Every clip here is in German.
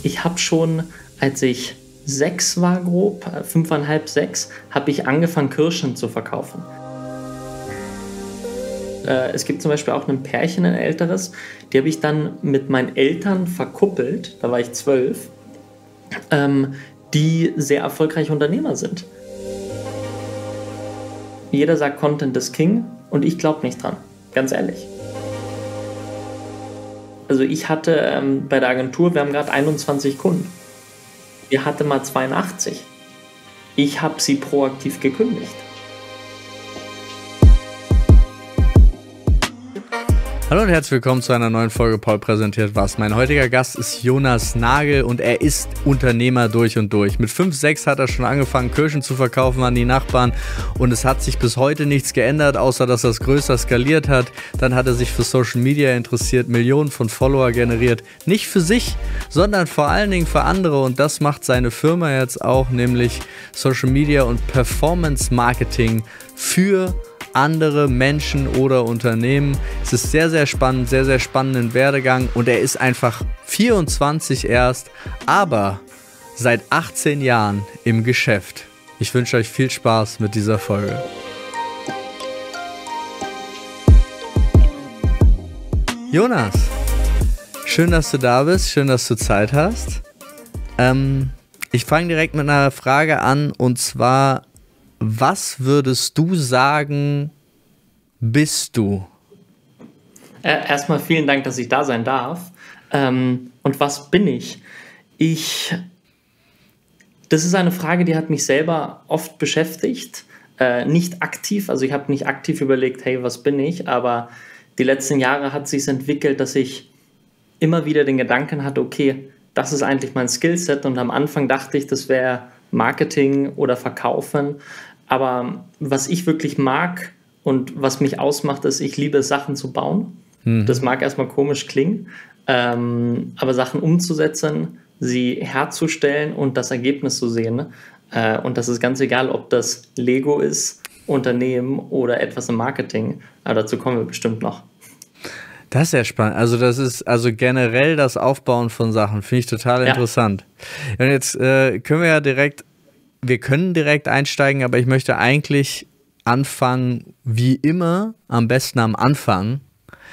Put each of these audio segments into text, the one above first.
Ich habe schon, als ich 6 war grob, 5,5, 6, habe ich angefangen, Kirschen zu verkaufen. Es gibt zum Beispiel auch ein Pärchen, ein älteres, die habe ich dann mit meinen Eltern verkuppelt, da war ich 12, die sehr erfolgreiche Unternehmer sind. Jeder sagt, Content ist King und ich glaube nicht dran, ganz ehrlich. Also ich hatte bei der Agentur, wir haben gerade 21 Kunden. Wir hatten mal 82. Ich habe sie proaktiv gekündigt. Hallo und herzlich willkommen zu einer neuen Folge Paul präsentiert was. Mein heutiger Gast ist Jonas Nagel und er ist Unternehmer durch und durch. Mit 5, 6 hat er schon angefangen, Kirschen zu verkaufen an die Nachbarn und es hat sich bis heute nichts geändert, außer dass er es größer skaliert hat. Dann hat er sich für Social Media interessiert, Millionen von Follower generiert. Nicht für sich, sondern vor allen Dingen für andere und das macht seine Firma jetzt auch, nämlich Social Media und Performance Marketing für andere Menschen oder Unternehmen. Es ist sehr, sehr spannend, sehr, sehr spannenden Werdegang und er ist einfach 24 erst, aber seit 18 Jahren im Geschäft. Ich wünsche euch viel Spaß mit dieser Folge. Jonas, schön, dass du da bist, schön, dass du Zeit hast. Ich fange direkt mit einer Frage an und zwar: Was würdest du sagen, bist du? Erstmal vielen Dank, dass ich da sein darf. Und was bin ich? Das ist eine Frage, die hat mich selber oft beschäftigt. Nicht aktiv, also ich habe nicht aktiv überlegt, hey, was bin ich? Aber die letzten Jahre hat sich entwickelt, dass ich immer wieder den Gedanken hatte, okay, das ist eigentlich mein Skillset. Und am Anfang dachte ich, das wäre Marketing oder Verkaufen. Aber was ich wirklich mag und was mich ausmacht, ist, ich liebe Sachen zu bauen. Das mag erstmal komisch klingen, aber Sachen umzusetzen, sie herzustellen und das Ergebnis zu sehen. Und das ist ganz egal, ob das Lego ist, Unternehmen oder etwas im Marketing. Aber dazu kommen wir bestimmt noch. Das ist ja spannend. Also das ist also generell das Aufbauen von Sachen. Finde ich total interessant. Und jetzt wir können direkt einsteigen, aber ich möchte eigentlich anfangen, wie immer, am besten am Anfang.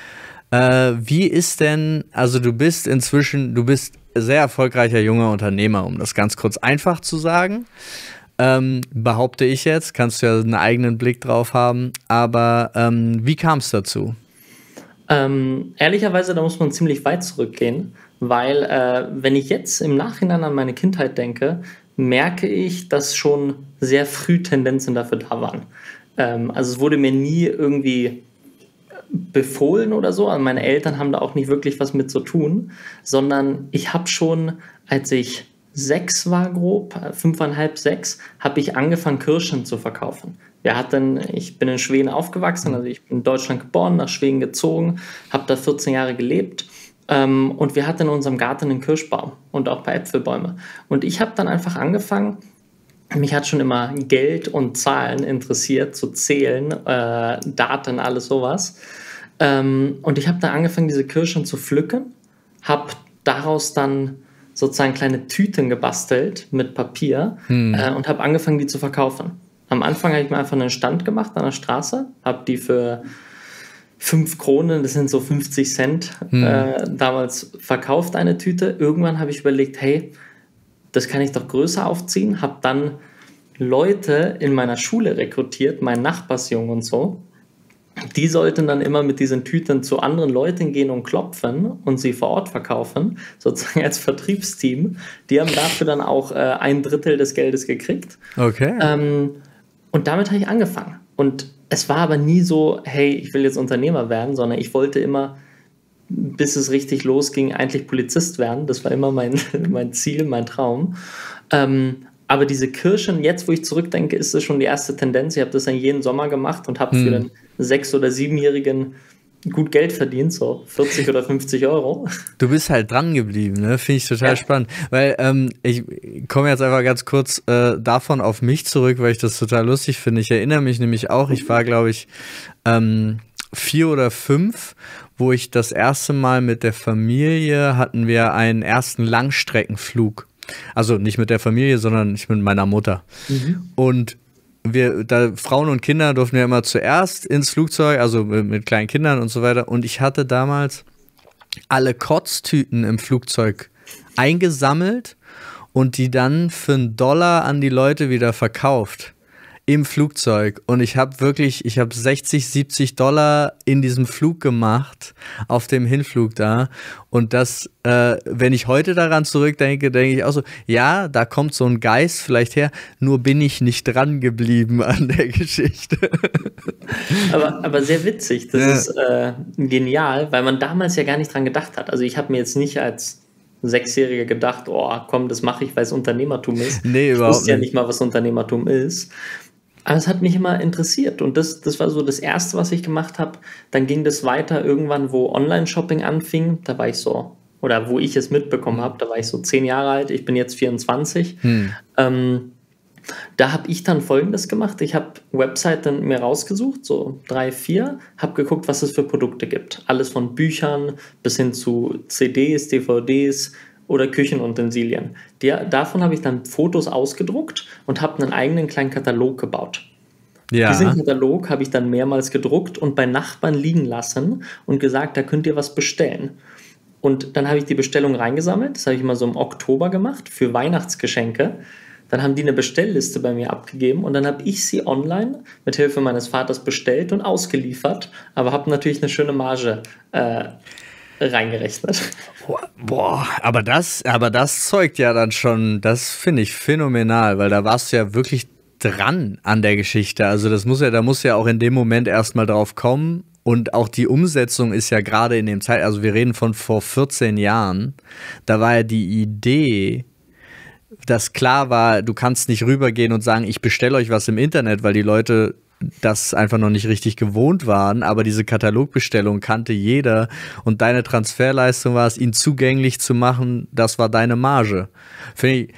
Wie ist denn, also du bist sehr erfolgreicher junger Unternehmer, um das ganz kurz einfach zu sagen. Behaupte ich jetzt, kannst du ja einen eigenen Blick drauf haben, aber wie kam es dazu? Ehrlicherweise, da muss man ziemlich weit zurückgehen, weil wenn ich jetzt im Nachhinein an meine Kindheit denke, merke ich, dass schon sehr früh Tendenzen dafür da waren. Also es wurde mir nie irgendwie befohlen oder so, also meine Eltern haben da auch nicht wirklich was mit zu tun, sondern ich habe schon, als ich 6 war grob, 5,5, 6, habe ich angefangen, Kirschen zu verkaufen. Ich bin in Schweden aufgewachsen, also ich bin in Deutschland geboren, nach Schweden gezogen, habe da 14 Jahre gelebt. Und wir hatten in unserem Garten einen Kirschbaum und auch ein paar Äpfelbäume. Und ich habe dann einfach angefangen, mich hat schon immer Geld und Zahlen interessiert, zu zählen, Daten, alles sowas. Und ich habe dann angefangen, diese Kirschen zu pflücken, habe daraus dann sozusagen kleine Tüten gebastelt mit Papier und habe angefangen, die zu verkaufen. Am Anfang habe ich mir einfach einen Stand gemacht an der Straße, habe die für 5 Kronen, das sind so 50 Cent, damals verkauft eine Tüte. Irgendwann habe ich überlegt, hey, das kann ich doch größer aufziehen. Habe dann Leute in meiner Schule rekrutiert, meinen Nachbarsjungen und so. Die sollten dann immer mit diesen Tüten zu anderen Leuten gehen und klopfen und sie vor Ort verkaufen, sozusagen als Vertriebsteam. Die haben dafür dann auch 1/3 des Geldes gekriegt. Okay. Und damit habe ich angefangen. Und es war aber nie so, hey, ich will jetzt Unternehmer werden, sondern ich wollte immer, bis es richtig losging, eigentlich Polizist werden. Das war immer mein Ziel, mein Traum. Aber diese Kirschen, jetzt wo ich zurückdenke, ist das schon die erste Tendenz. Ich habe das dann jeden Sommer gemacht und habe für einen 6- oder 7-Jährigen gut Geld verdient, so 40 oder 50 Euro. Du bist halt dran geblieben, ne? Finde ich total spannend. Weil ich komme jetzt einfach ganz kurz davon auf mich zurück, weil ich das total lustig finde. Ich erinnere mich nämlich auch, ich war, glaube ich, 4 oder 5, wo ich das erste Mal mit der Familie hatten wir einen ersten Langstreckenflug. Also nicht mit der Familie, sondern ich mit meiner Mutter. Und Frauen und Kinder durften ja immer zuerst ins Flugzeug, also mit kleinen Kindern und so weiter. Und ich hatte damals alle Kotztüten im Flugzeug eingesammelt und die dann für $1 an die Leute wieder verkauft. Im Flugzeug. Und ich habe $60-70 in diesem Flug gemacht, auf dem Hinflug da. Und das, wenn ich heute daran zurückdenke, denke ich auch so, ja, da kommt so ein Geist vielleicht her, nur bin ich nicht dran geblieben an der Geschichte. Aber sehr witzig, das ist genial, weil man damals ja gar nicht dran gedacht hat. Also ich habe mir jetzt nicht als Sechsjähriger gedacht, oh komm, das mache ich, weil es Unternehmertum ist. Nee, ich wusste ja nicht mal, was Unternehmertum ist. Aber es hat mich immer interessiert und das war so das Erste, was ich gemacht habe. Dann ging das weiter irgendwann, wo Online-Shopping anfing. Da war ich so, oder wo ich es mitbekommen habe, da war ich so 10 Jahre alt. Ich bin jetzt 24. Da habe ich dann Folgendes gemacht. Ich habe Webseiten mir rausgesucht, so 3, 4, habe geguckt, was es für Produkte gibt. Alles von Büchern bis hin zu CDs, DVDs, oder Küchenutensilien. Davon habe ich dann Fotos ausgedruckt und habe einen eigenen kleinen Katalog gebaut. Ja. Diesen Katalog habe ich dann mehrmals gedruckt und bei Nachbarn liegen lassen und gesagt, da könnt ihr was bestellen. Und dann habe ich die Bestellung reingesammelt, das habe ich immer so im Oktober gemacht, für Weihnachtsgeschenke. Dann haben die eine Bestellliste bei mir abgegeben und dann habe ich sie online mit Hilfe meines Vaters bestellt und ausgeliefert, aber habe natürlich eine schöne Marge reingerechnet. Boah, aber das zeugt ja dann schon, das finde ich phänomenal, weil da warst du ja wirklich dran an der Geschichte. Also da muss ja auch in dem Moment erstmal drauf kommen und auch die Umsetzung ist ja gerade in dem Zeit, also wir reden von vor 14 Jahren, da war ja die Idee, dass klar war, du kannst nicht rübergehen und sagen, ich bestelle euch was im Internet, weil die Leute das einfach noch nicht richtig gewohnt waren, aber diese Katalogbestellung kannte jeder und deine Transferleistung war es, ihn zugänglich zu machen, das war deine Marge. Finde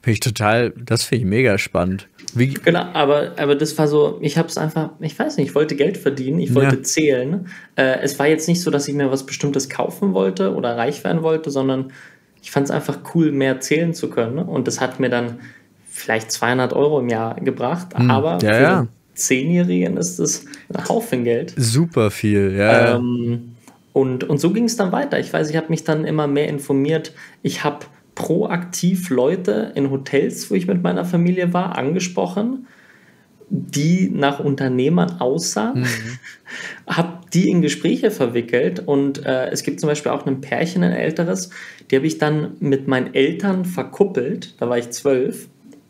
ich mega spannend. Genau, aber das war so, ich habe es einfach, ich weiß nicht, ich wollte Geld verdienen, ich wollte zählen. Es war jetzt nicht so, dass ich mir was Bestimmtes kaufen wollte oder reich werden wollte, sondern ich fand es einfach cool, mehr zählen zu können und das hat mir dann vielleicht 200 € im Jahr gebracht, aber für 10-Jährigen ist das ein Haufen Geld. Super viel, ja. Und so ging es dann weiter. Ich weiß, ich habe mich dann immer mehr informiert. Ich habe proaktiv Leute in Hotels, wo ich mit meiner Familie war, angesprochen, die nach Unternehmern aussahen, habe die in Gespräche verwickelt und es gibt zum Beispiel auch ein Pärchen, ein älteres, die habe ich dann mit meinen Eltern verkuppelt, da war ich 12,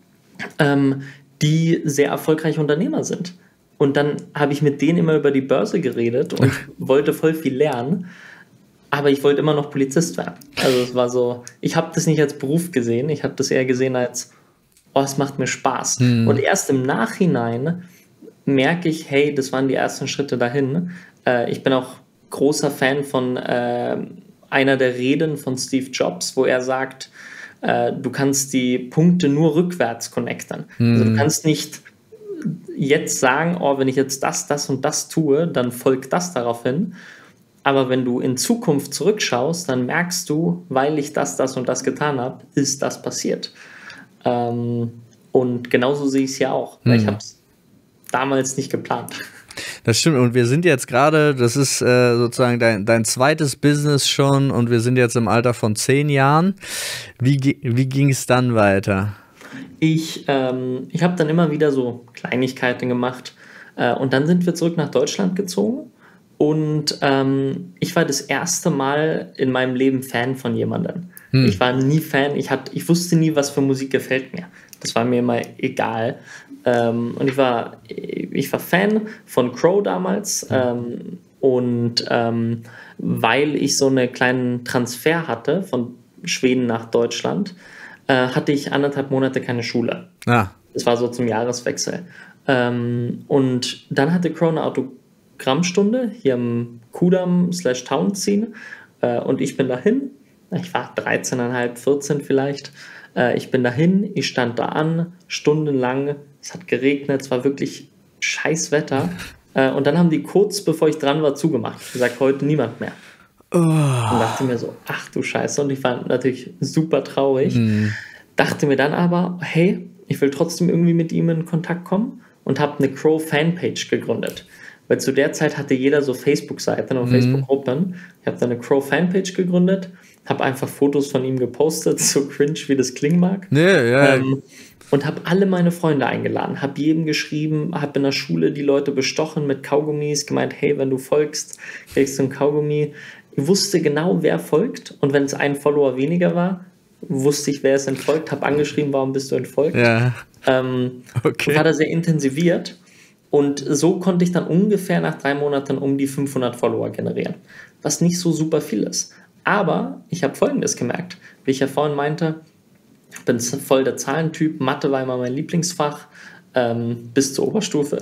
die sehr erfolgreiche Unternehmer sind. Und dann habe ich mit denen immer über die Börse geredet und wollte voll viel lernen, aber ich wollte immer noch Polizist werden. Also es war so, ich habe das nicht als Beruf gesehen, ich habe das eher gesehen als, oh, es macht mir Spaß. Und erst im Nachhinein merke ich, hey, das waren die ersten Schritte dahin. Ich bin auch großer Fan von einer der Reden von Steve Jobs, wo er sagt, du kannst die Punkte nur rückwärts connecten. Also du kannst nicht jetzt sagen, oh, wenn ich jetzt das und das tue, dann folgt das darauf hin. Aber wenn du in Zukunft zurückschaust, dann merkst du, weil ich das und das getan habe, ist das passiert. Und genauso sehe ich es ja auch. Weil ich habe es damals nicht geplant. Das stimmt. Und wir sind jetzt gerade, das ist sozusagen dein zweites Business schon und wir sind jetzt im Alter von 10 Jahren. Wie ging es dann weiter? Ich habe dann immer wieder so Kleinigkeiten gemacht und dann sind wir zurück nach Deutschland gezogen und ich war das erste Mal in meinem Leben Fan von jemandem. Ich war nie Fan, ich wusste nie, was für Musik gefällt mir. Das war mir immer egal. Und ich war Fan von Crow damals weil ich so einen kleinen Transfer hatte von Schweden nach Deutschland, hatte ich 1,5 Monate keine Schule. Das war so zum Jahreswechsel. Und dann hatte Crow eine Autogrammstunde hier im Kudamm/Townsien und ich bin dahin. Ich war 13,5, 14 vielleicht. Ich bin dahin, ich stand da an, stundenlang. Es hat geregnet, es war wirklich scheiß Wetter. Und dann haben die kurz bevor ich dran war zugemacht. Gesagt, heute niemand mehr. Und dachte mir so, ach du Scheiße. Und ich war natürlich super traurig. Dachte mir dann aber, hey, ich will trotzdem irgendwie mit ihm in Kontakt kommen und habe eine Crow-Fanpage gegründet. Weil zu der Zeit hatte jeder so Facebook-Seiten und Facebook-Gruppen. Ich habe dann eine Crow-Fanpage gegründet, habe einfach Fotos von ihm gepostet, so cringe, wie das klingen mag. Und habe alle meine Freunde eingeladen, habe jedem geschrieben, habe in der Schule die Leute bestochen mit Kaugummis, gemeint, hey, wenn du folgst, kriegst du ein Kaugummi. Ich wusste genau, wer folgt, und wenn es ein Follower weniger war, wusste ich, wer es entfolgt, habe angeschrieben, warum bist du entfolgt. Ja. War da sehr intensiviert, und so konnte ich dann ungefähr nach 3 Monaten um die 500 Follower generieren, was nicht so super viel ist. Aber ich habe Folgendes gemerkt, wie ich ja vorhin meinte, ich bin voll der Zahlentyp, Mathe war immer mein Lieblingsfach, bis zur Oberstufe.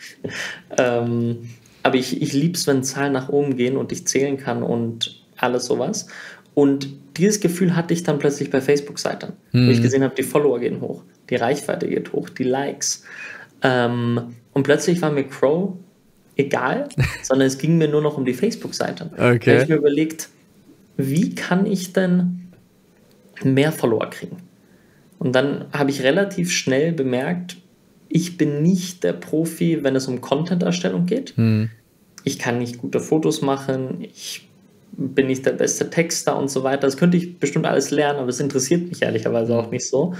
Aber ich liebe es, wenn Zahlen nach oben gehen und ich zählen kann und alles sowas. Und dieses Gefühl hatte ich dann plötzlich bei Facebook-Seiten, wo ich gesehen habe, die Follower gehen hoch, die Reichweite geht hoch, die Likes. Und plötzlich war mir Crow egal, sondern es ging mir nur noch um die Facebook-Seite. Da habe ich mir überlegt, wie kann ich denn mehr Follower kriegen? Und dann habe ich relativ schnell bemerkt, ich bin nicht der Profi, wenn es um Content-Erstellung geht. Ich kann nicht gute Fotos machen, ich bin nicht der beste Texter und so weiter. Das könnte ich bestimmt alles lernen, aber es interessiert mich ehrlicherweise auch nicht so.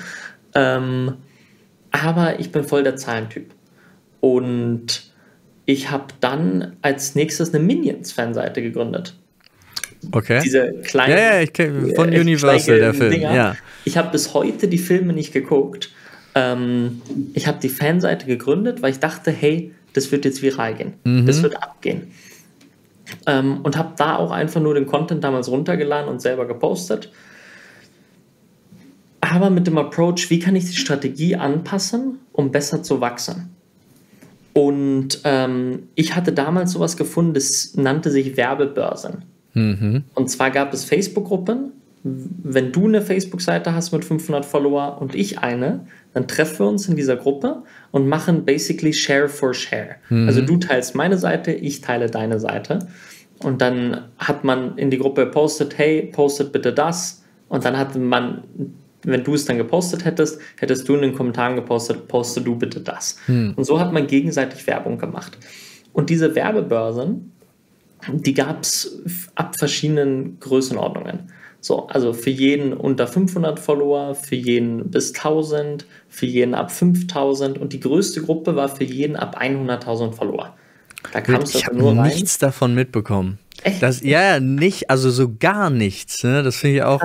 Aber ich bin voll der Zahlentyp. Und ich habe dann als nächstes eine Minions-Fanseite gegründet. Okay. Diese kleinen, ich kenn, von Universal, der Film. Ja. Ich habe bis heute die Filme nicht geguckt. Ich habe die Fanseite gegründet, weil ich dachte, hey, das wird jetzt viral gehen. Das wird abgehen. Und habe da auch einfach nur den Content damals runtergeladen und selber gepostet. Aber mit dem Approach, wie kann ich die Strategie anpassen, um besser zu wachsen? Und ich hatte damals sowas gefunden, das nannte sich Werbebörsen. Und zwar gab es Facebook-Gruppen. Wenn du eine Facebook-Seite hast mit 500 Follower und ich eine, dann treffen wir uns in dieser Gruppe und machen basically Share for Share. Also du teilst meine Seite, ich teile deine Seite. Und dann hat man in die Gruppe gepostet, hey, postet bitte das. Und dann hatte man, wenn du es dann gepostet hättest, hättest du in den Kommentaren gepostet, poste du bitte das. Und so hat man gegenseitig Werbung gemacht. Und diese Werbebörsen, die gab es ab verschiedenen Größenordnungen. So, also für jeden unter 500 Follower, für jeden bis 1000, für jeden ab 5000, und die größte Gruppe war für jeden ab 100.000 Follower. Da kamst du ich habe nur rein. Nichts davon mitbekommen. Echt? Das, ja, nicht, also so gar nichts. Ne? Das finde ich auch.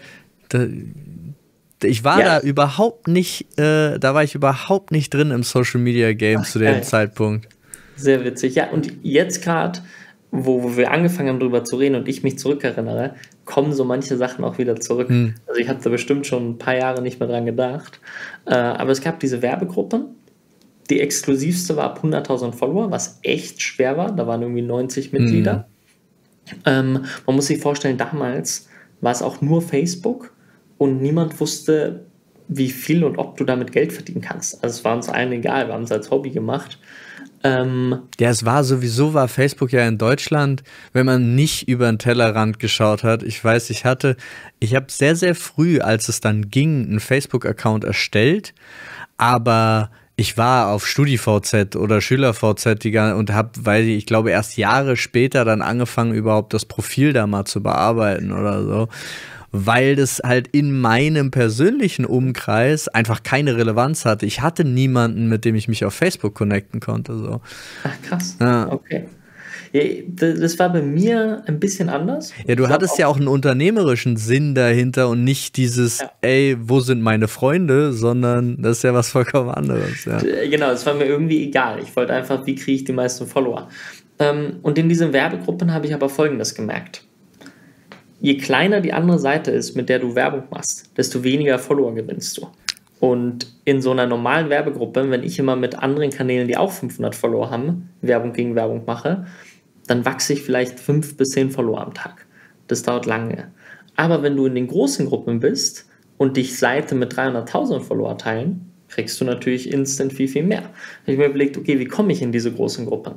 Ich war da überhaupt nicht, da war ich überhaupt nicht drin im Social Media Game zu dem Zeitpunkt. Sehr witzig. Ja, und jetzt gerade, wo wir angefangen haben, darüber zu reden und ich mich zurückerinnere, kommen so manche Sachen auch wieder zurück. Also ich habe da bestimmt schon ein paar Jahre nicht mehr dran gedacht. Aber es gab diese Werbegruppen. Die exklusivste war ab 100.000 Follower, was echt schwer war. Da waren irgendwie 90 Mitglieder. Man muss sich vorstellen, damals war es auch nur Facebook und niemand wusste, wie viel und ob du damit Geld verdienen kannst. Also es war uns allen egal, wir haben es als Hobby gemacht. Ja, war Facebook ja in Deutschland, wenn man nicht über den Tellerrand geschaut hat. Ich weiß, ich habe sehr, sehr früh, als es dann ging, einen Facebook-Account erstellt, aber ich war auf StudiVZ oder SchülerVZ und habe, weil ich glaube, erst Jahre später dann angefangen, überhaupt das Profil da mal zu bearbeiten oder so. Weil das halt in meinem persönlichen Umkreis einfach keine Relevanz hatte. Ich hatte niemanden, mit dem ich mich auf Facebook connecten konnte. So. Ach, krass. Ja. Okay. Ja, das war bei mir ein bisschen anders. Ja, du hattest ja auch einen unternehmerischen Sinn dahinter und nicht dieses, ey, wo sind meine Freunde, sondern das ist ja was vollkommen anderes. Ja. Genau, es war mir irgendwie egal. Ich wollte einfach, wie kriege ich die meisten Follower? Und in diesen Werbegruppen habe ich aber Folgendes gemerkt. Je kleiner die andere Seite ist, mit der du Werbung machst, desto weniger Follower gewinnst du. Und in so einer normalen Werbegruppe, wenn ich immer mit anderen Kanälen, die auch 500 Follower haben, Werbung gegen Werbung mache, dann wachse ich vielleicht 5 bis 10 Follower am Tag. Das dauert lange. Aber wenn du in den großen Gruppen bist und dich Seite mit 300.000 Follower teilen, kriegst du natürlich instant viel, viel mehr. Ich habe mir überlegt, okay, wie komme ich in diese großen Gruppen?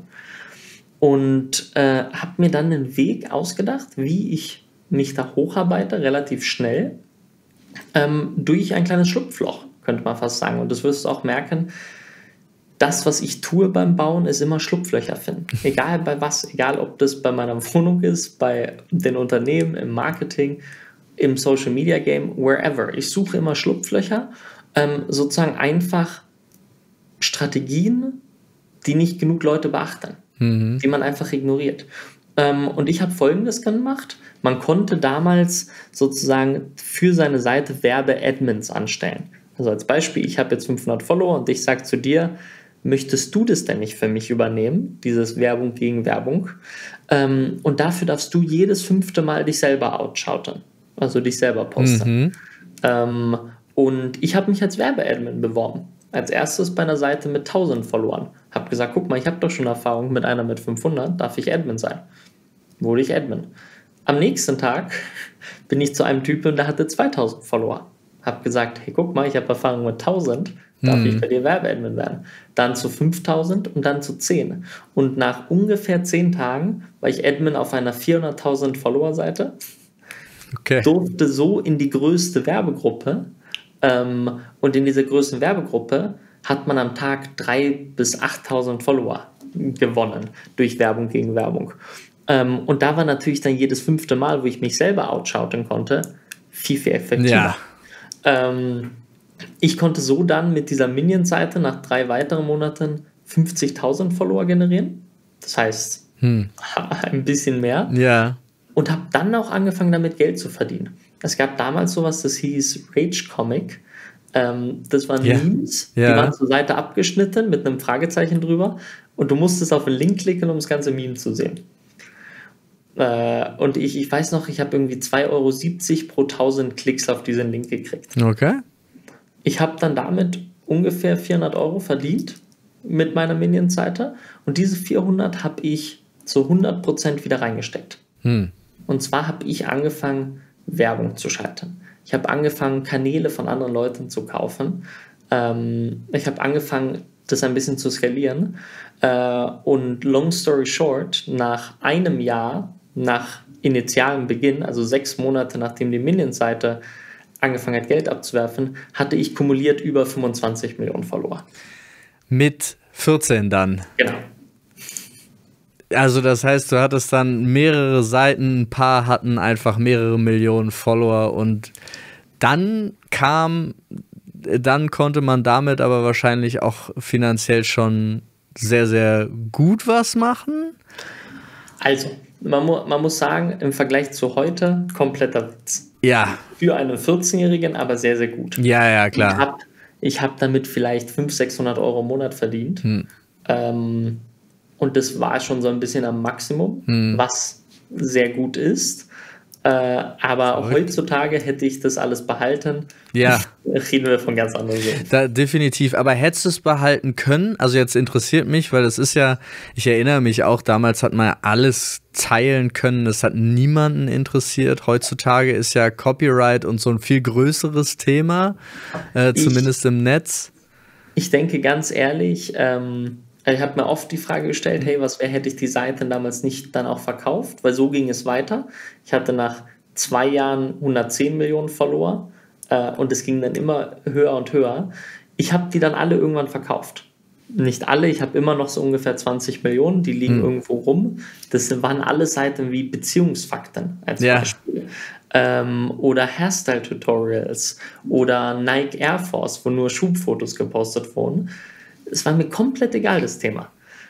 Und habe mir dann einen Weg ausgedacht, wie ich mich da hocharbeite, relativ schnell, durch ein kleines Schlupfloch, könnte man fast sagen. Und das wirst du auch merken, das, was ich tue beim Bauen, ist immer Schlupflöcher finden. Egal bei was, egal ob das bei meiner Wohnung ist, bei den Unternehmen, im Marketing, im Social Media Game, wherever. Ich suche immer Schlupflöcher, sozusagen einfach Strategien, die nicht genug Leute beachten, die man einfach ignoriert. Und ich habe Folgendes gemacht. Man konnte damals sozusagen für seine Seite Werbe-Admins anstellen. Also als Beispiel, ich habe jetzt 500 Follower und ich sage zu dir, möchtest du das denn nicht für mich übernehmen, dieses Werbung gegen Werbung? Und dafür darfst du jedes 5. Mal dich selber outshouten, also dich selber posten. Und ich habe mich als Werbe-Admin beworben. Als erstes bei einer Seite mit 1000 Followern. Habe gesagt, guck mal, ich habe doch schon Erfahrung mit einer mit 500, darf ich Admin sein? Wurde ich Admin. Am nächsten Tag bin ich zu einem Typen, der hatte 2000 Follower. Habe gesagt, hey, guck mal, ich habe Erfahrung mit 1000, darf ich bei dir Werbeadmin werden? Dann zu 5000 und dann zu 10. Und nach ungefähr 10 Tagen war ich Admin auf einer 400.000 Follower-Seite, durfte so in die größte Werbegruppe, und in dieser größten Werbegruppe hat man am Tag 3.000 bis 8.000 Follower gewonnen durch Werbung gegen Werbung. Und da war natürlich dann jedes 5. Mal, wo ich mich selber outshouten konnte, viel, viel effektiver. Ja. Ich konnte so dann mit dieser Minion-Seite nach 3 weiteren Monaten 50.000 Follower generieren. Das heißt, ein bisschen mehr. Ja. Und habe dann auch angefangen, damit Geld zu verdienen. Es gab damals sowas, das hieß Rage Comic. Das waren Memes, die waren zur Seite abgeschnitten mit einem Fragezeichen drüber. Und du musstest auf den Link klicken, um das ganze Meme zu sehen. Und ich weiß noch, ich habe irgendwie 2,70 € pro 1000 Klicks auf diesen Link gekriegt. Okay. Ich habe dann damit ungefähr 400 € verdient mit meiner Minion-Seite. Und diese 400 habe ich zu 100% wieder reingesteckt. Und zwar habe ich angefangen, Werbung zu schalten. Ich habe angefangen, Kanäle von anderen Leuten zu kaufen. Ich habe angefangen, das ein bisschen zu skalieren. Und long story short, nach einem Jahr, nach initialem Beginn, also 6 Monate nachdem die Minion-Seite angefangen hat, Geld abzuwerfen, hatte ich kumuliert über 25 Millionen Follower. Mit 14 dann? Genau. Also das heißt, du hattest dann mehrere Seiten, ein paar hatten einfach mehrere Millionen Follower und dann konnte man damit aber wahrscheinlich auch finanziell schon sehr, sehr gut was machen? Also, man muss sagen, im Vergleich zu heute, kompletter Witz. Ja. Für einen 14-Jährigen aber sehr, sehr gut. Ja, klar. Ich hab damit vielleicht 500-600 € im Monat verdient. Und das war schon so ein bisschen am Maximum, was sehr gut ist. Aber heutzutage hätte ich das alles behalten. Ja. Reden wir von ganz anderen Dingen. Definitiv. Aber hättest du es behalten können? Also jetzt interessiert mich, weil das ist ja, ich erinnere mich auch, damals hat man alles teilen können. Das hat niemanden interessiert. Heutzutage ist ja Copyright und so ein viel größeres Thema, zumindest im Netz. Ich denke ganz ehrlich, ich habe mir oft die Frage gestellt, hey, was wäre, hätte ich die Seite damals nicht dann auch verkauft? Weil so ging es weiter. Ich hatte nach 2 Jahren 110 Millionen Follower und es ging dann immer höher und höher. Ich habe die dann alle irgendwann verkauft. Nicht alle, ich habe immer noch so ungefähr 20 Millionen, die liegen irgendwo rum. Das waren alle Seiten wie Beziehungsfakten als Beispiel. Oder Hairstyle-Tutorials oder Nike Air Force, wo nur Schubfotos gepostet wurden. Es war mir komplett egal, das Thema.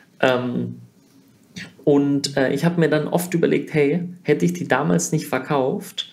Ich habe mir dann oft überlegt, hey, hätte ich die damals nicht verkauft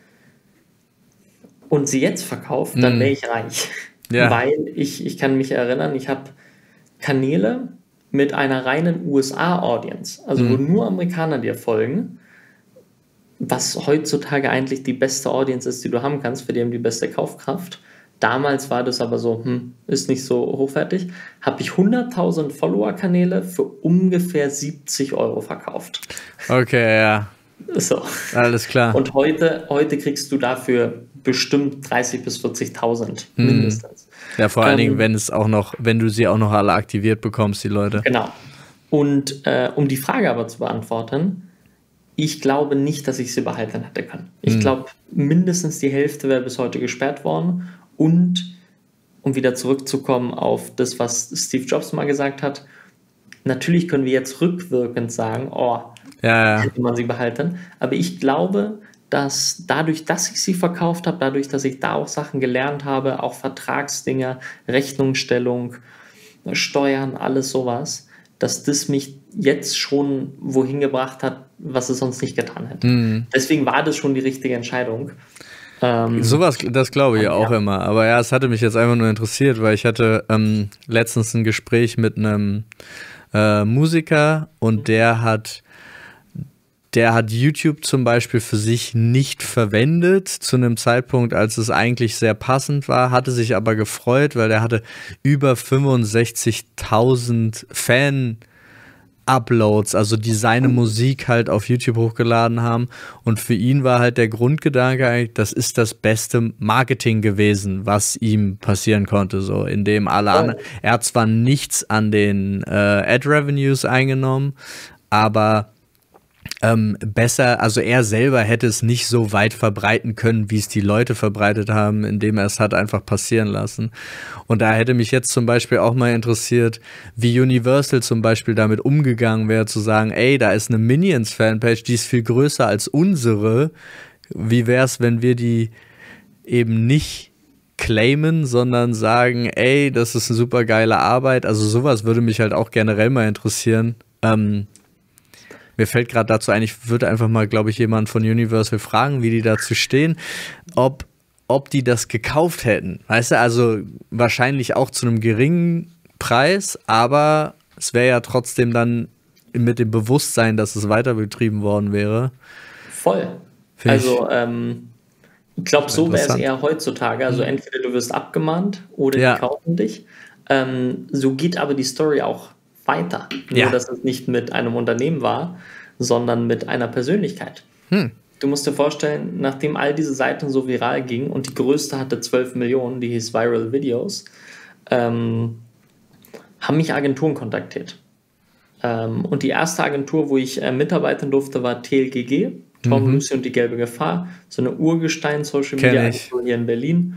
und sie jetzt verkauft, dann wäre ich reich. Ja. Weil ich kann mich erinnern, ich habe Kanäle mit einer reinen USA-Audience, also wo nur Amerikaner dir folgen, was heutzutage eigentlich die beste Audience ist, die du haben kannst, für die haben die beste Kaufkraft. Damals war das aber so, ist nicht so hochwertig. Habe ich 100.000 Follower-Kanäle für ungefähr 70 € verkauft. Okay, ja. So. Alles klar. Und heute kriegst du dafür bestimmt 30.000 bis 40.000 mindestens. Ja, vor allen Dingen, wenn du sie auch noch alle aktiviert bekommst, die Leute. Genau. Und um die Frage aber zu beantworten, ich glaube nicht, dass ich sie behalten hätte können. Ich glaube, mindestens die Hälfte wäre bis heute gesperrt worden. Und um wieder zurückzukommen auf das, was Steve Jobs mal gesagt hat, natürlich können wir jetzt rückwirkend sagen, hätte man sie behalten. Aber ich glaube, dass dadurch, dass ich sie verkauft habe, dadurch, dass ich da auch Sachen gelernt habe, auch Vertragsdinge, Rechnungsstellung, Steuern, alles sowas, dass das mich jetzt schon wohin gebracht hat, was es sonst nicht getan hätte. Deswegen war das schon die richtige Entscheidung. Sowas, das glaube ich auch immer. Aber ja, es hatte mich jetzt einfach nur interessiert, weil ich hatte letztens ein Gespräch mit einem Musiker und der hat YouTube zum Beispiel für sich nicht verwendet zu einem Zeitpunkt, als es eigentlich sehr passend war, hatte sich aber gefreut, weil der hatte über 65.000 Fan-Uploads, also die seine Musik halt auf YouTube hochgeladen haben, und für ihn war halt der Grundgedanke eigentlich, das ist das beste Marketing gewesen, was ihm passieren konnte, so, indem alle anderen, er hat zwar nichts an den Ad-Revenues eingenommen, aber besser, also er selber hätte es nicht so weit verbreiten können, wie es die Leute verbreitet haben, indem er es hat einfach passieren lassen. Und da hätte mich jetzt zum Beispiel auch mal interessiert, wie Universal zum Beispiel damit umgegangen wäre, zu sagen, ey, da ist eine Minions-Fanpage, die ist viel größer als unsere. Wie wäre es, wenn wir die eben nicht claimen, sondern sagen, ey, das ist eine super geile Arbeit. Also sowas würde mich halt auch generell mal interessieren. Mir fällt gerade dazu ein, ich würde einfach mal, glaube ich, jemanden von Universal fragen, wie die dazu stehen, ob die das gekauft hätten. Weißt du, also wahrscheinlich auch zu einem geringen Preis, aber es wäre ja trotzdem dann mit dem Bewusstsein, dass es weiter betrieben worden wäre. Voll. Also, ich glaube, so wäre es eher heutzutage. Also entweder du wirst abgemahnt oder die kaufen dich. So geht aber die Story auch weiter. Nur, dass es nicht mit einem Unternehmen war, sondern mit einer Persönlichkeit. Du musst dir vorstellen, nachdem all diese Seiten so viral gingen und die größte hatte 12 Millionen, die hieß Viral Videos, haben mich Agenturen kontaktiert. Und die erste Agentur, wo ich mitarbeiten durfte, war TLGG, Tom, Lucy und die gelbe Gefahr, so eine Urgestein-Social-Media-Agentur hier in Berlin.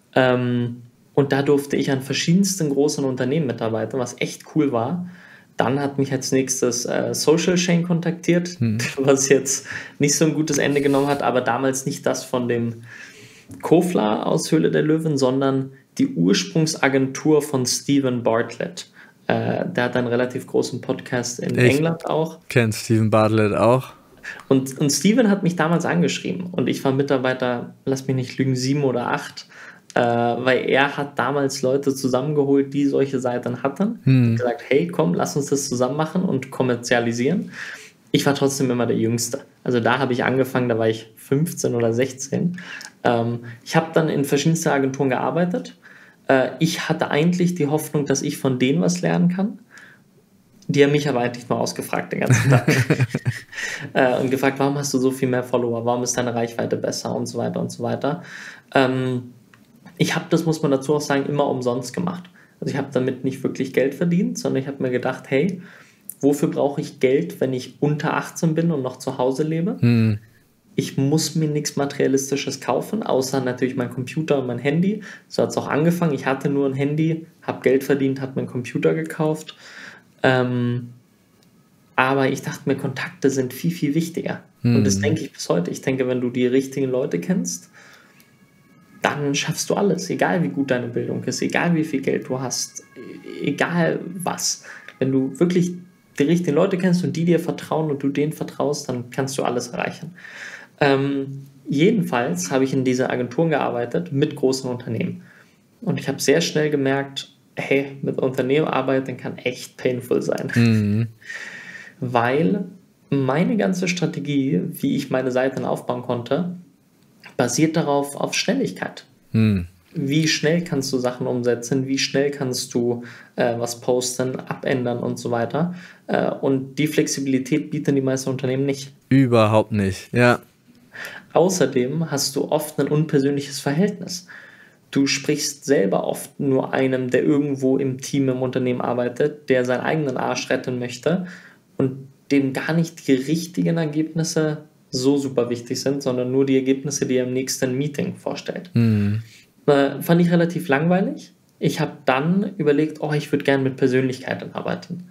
Und da durfte ich an verschiedensten großen Unternehmen mitarbeiten, was echt cool war. Dann hat mich als nächstes Social Chain kontaktiert, was jetzt nicht so ein gutes Ende genommen hat, aber damals nicht das von dem Kofler aus Höhle der Löwen, sondern die Ursprungsagentur von Steven Bartlett. Der hat einen relativ großen Podcast in England auch. Kennt Steven Bartlett auch. Und Steven hat mich damals angeschrieben und ich war Mitarbeiter, lass mich nicht lügen, 7 oder 8. Weil er hat damals Leute zusammengeholt, die solche Seiten hatten und gesagt, hey, komm, lass uns das zusammen machen und kommerzialisieren. Ich war trotzdem immer der Jüngste. Also da habe ich angefangen, da war ich 15 oder 16. Ich habe dann in verschiedensten Agenturen gearbeitet. Ich hatte eigentlich die Hoffnung, dass ich von denen was lernen kann. Die haben mich aber eigentlich nur ausgefragt den ganzen Tag. Und gefragt, warum hast du so viel mehr Follower? Warum ist deine Reichweite besser? Und so weiter und so weiter. Ich habe, das muss man dazu auch sagen, immer umsonst gemacht. Also ich habe damit nicht wirklich Geld verdient, sondern ich habe mir gedacht, hey, wofür brauche ich Geld, wenn ich unter 18 bin und noch zu Hause lebe? Ich muss mir nichts Materialistisches kaufen, außer natürlich mein Computer und mein Handy. So hat es auch angefangen. Ich hatte nur ein Handy, habe Geld verdient, habe meinen Computer gekauft. Aber ich dachte mir, Kontakte sind viel, viel wichtiger. Und das denke ich bis heute. Ich denke, wenn du die richtigen Leute kennst, dann schaffst du alles, egal wie gut deine Bildung ist, egal wie viel Geld du hast, egal was. Wenn du wirklich die richtigen Leute kennst und die dir vertrauen und du denen vertraust, dann kannst du alles erreichen. Jedenfalls habe ich in dieser Agentur gearbeitet mit großen Unternehmen. Und ich habe sehr schnell gemerkt, hey, mit Unternehmen arbeiten kann echt painful sein. Weil meine ganze Strategie, wie ich meine Seiten aufbauen konnte, basiert darauf auf Schnelligkeit. wie schnell kannst du Sachen umsetzen, wie schnell kannst du was posten, abändern und so weiter. Und die Flexibilität bieten die meisten Unternehmen nicht. Überhaupt nicht, ja. Außerdem hast du oft ein unpersönliches Verhältnis. Du sprichst selber oft nur einem, der irgendwo im Team, im Unternehmen arbeitet, der seinen eigenen Arsch retten möchte und dem gar nicht die richtigen Ergebnisse so super wichtig sind, sondern nur die Ergebnisse, die er im nächsten Meeting vorstellt. Fand ich relativ langweilig. Ich habe dann überlegt, ich würde gerne mit Persönlichkeiten arbeiten.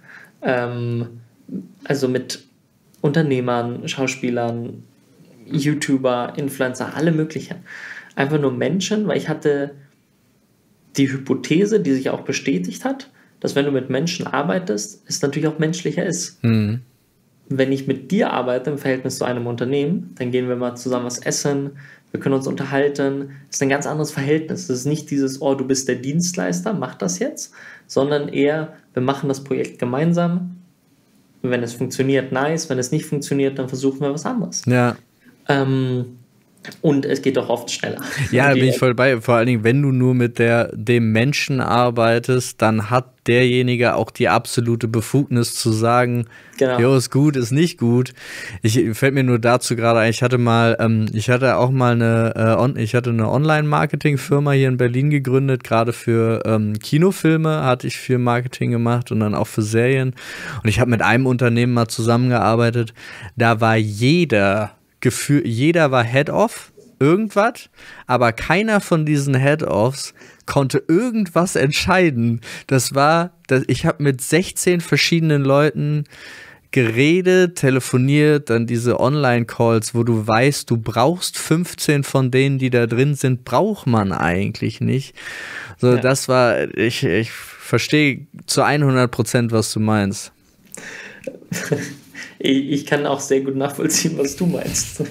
Also mit Unternehmern, Schauspielern, YouTuber, Influencer, alle möglichen. Einfach nur Menschen, weil ich hatte die Hypothese, die sich auch bestätigt hat, dass wenn du mit Menschen arbeitest, es natürlich auch menschlicher ist. Wenn ich mit dir arbeite im Verhältnis zu einem Unternehmen, dann gehen wir mal zusammen was essen, wir können uns unterhalten. Das ist ein ganz anderes Verhältnis. Das ist nicht dieses, du bist der Dienstleister, mach das jetzt, sondern eher, wir machen das Projekt gemeinsam. Wenn es funktioniert, nice. Wenn es nicht funktioniert, dann versuchen wir was anderes. Ja. Und es geht auch oft schneller. Ja, da bin ich voll bei. Vor allen Dingen, wenn du nur mit dem Menschen arbeitest, dann hat derjenige auch die absolute Befugnis zu sagen, jo, ist gut, ist nicht gut. Fällt mir nur dazu gerade ein, ich hatte eine Online-Marketing-Firma hier in Berlin gegründet, gerade für Kinofilme hatte ich viel Marketing gemacht und dann auch für Serien. Und ich habe mit einem Unternehmen mal zusammengearbeitet, da war jeder war Head-Off, irgendwas, aber keiner von diesen Head-Offs konnte irgendwas entscheiden. Ich habe mit 16 verschiedenen Leuten geredet, telefoniert, dann diese Online-Calls, wo du weißt, du brauchst 15 von denen, die da drin sind, braucht man eigentlich nicht. So, das war, ich verstehe zu 100%, was du meinst. Ich kann auch sehr gut nachvollziehen, was du meinst.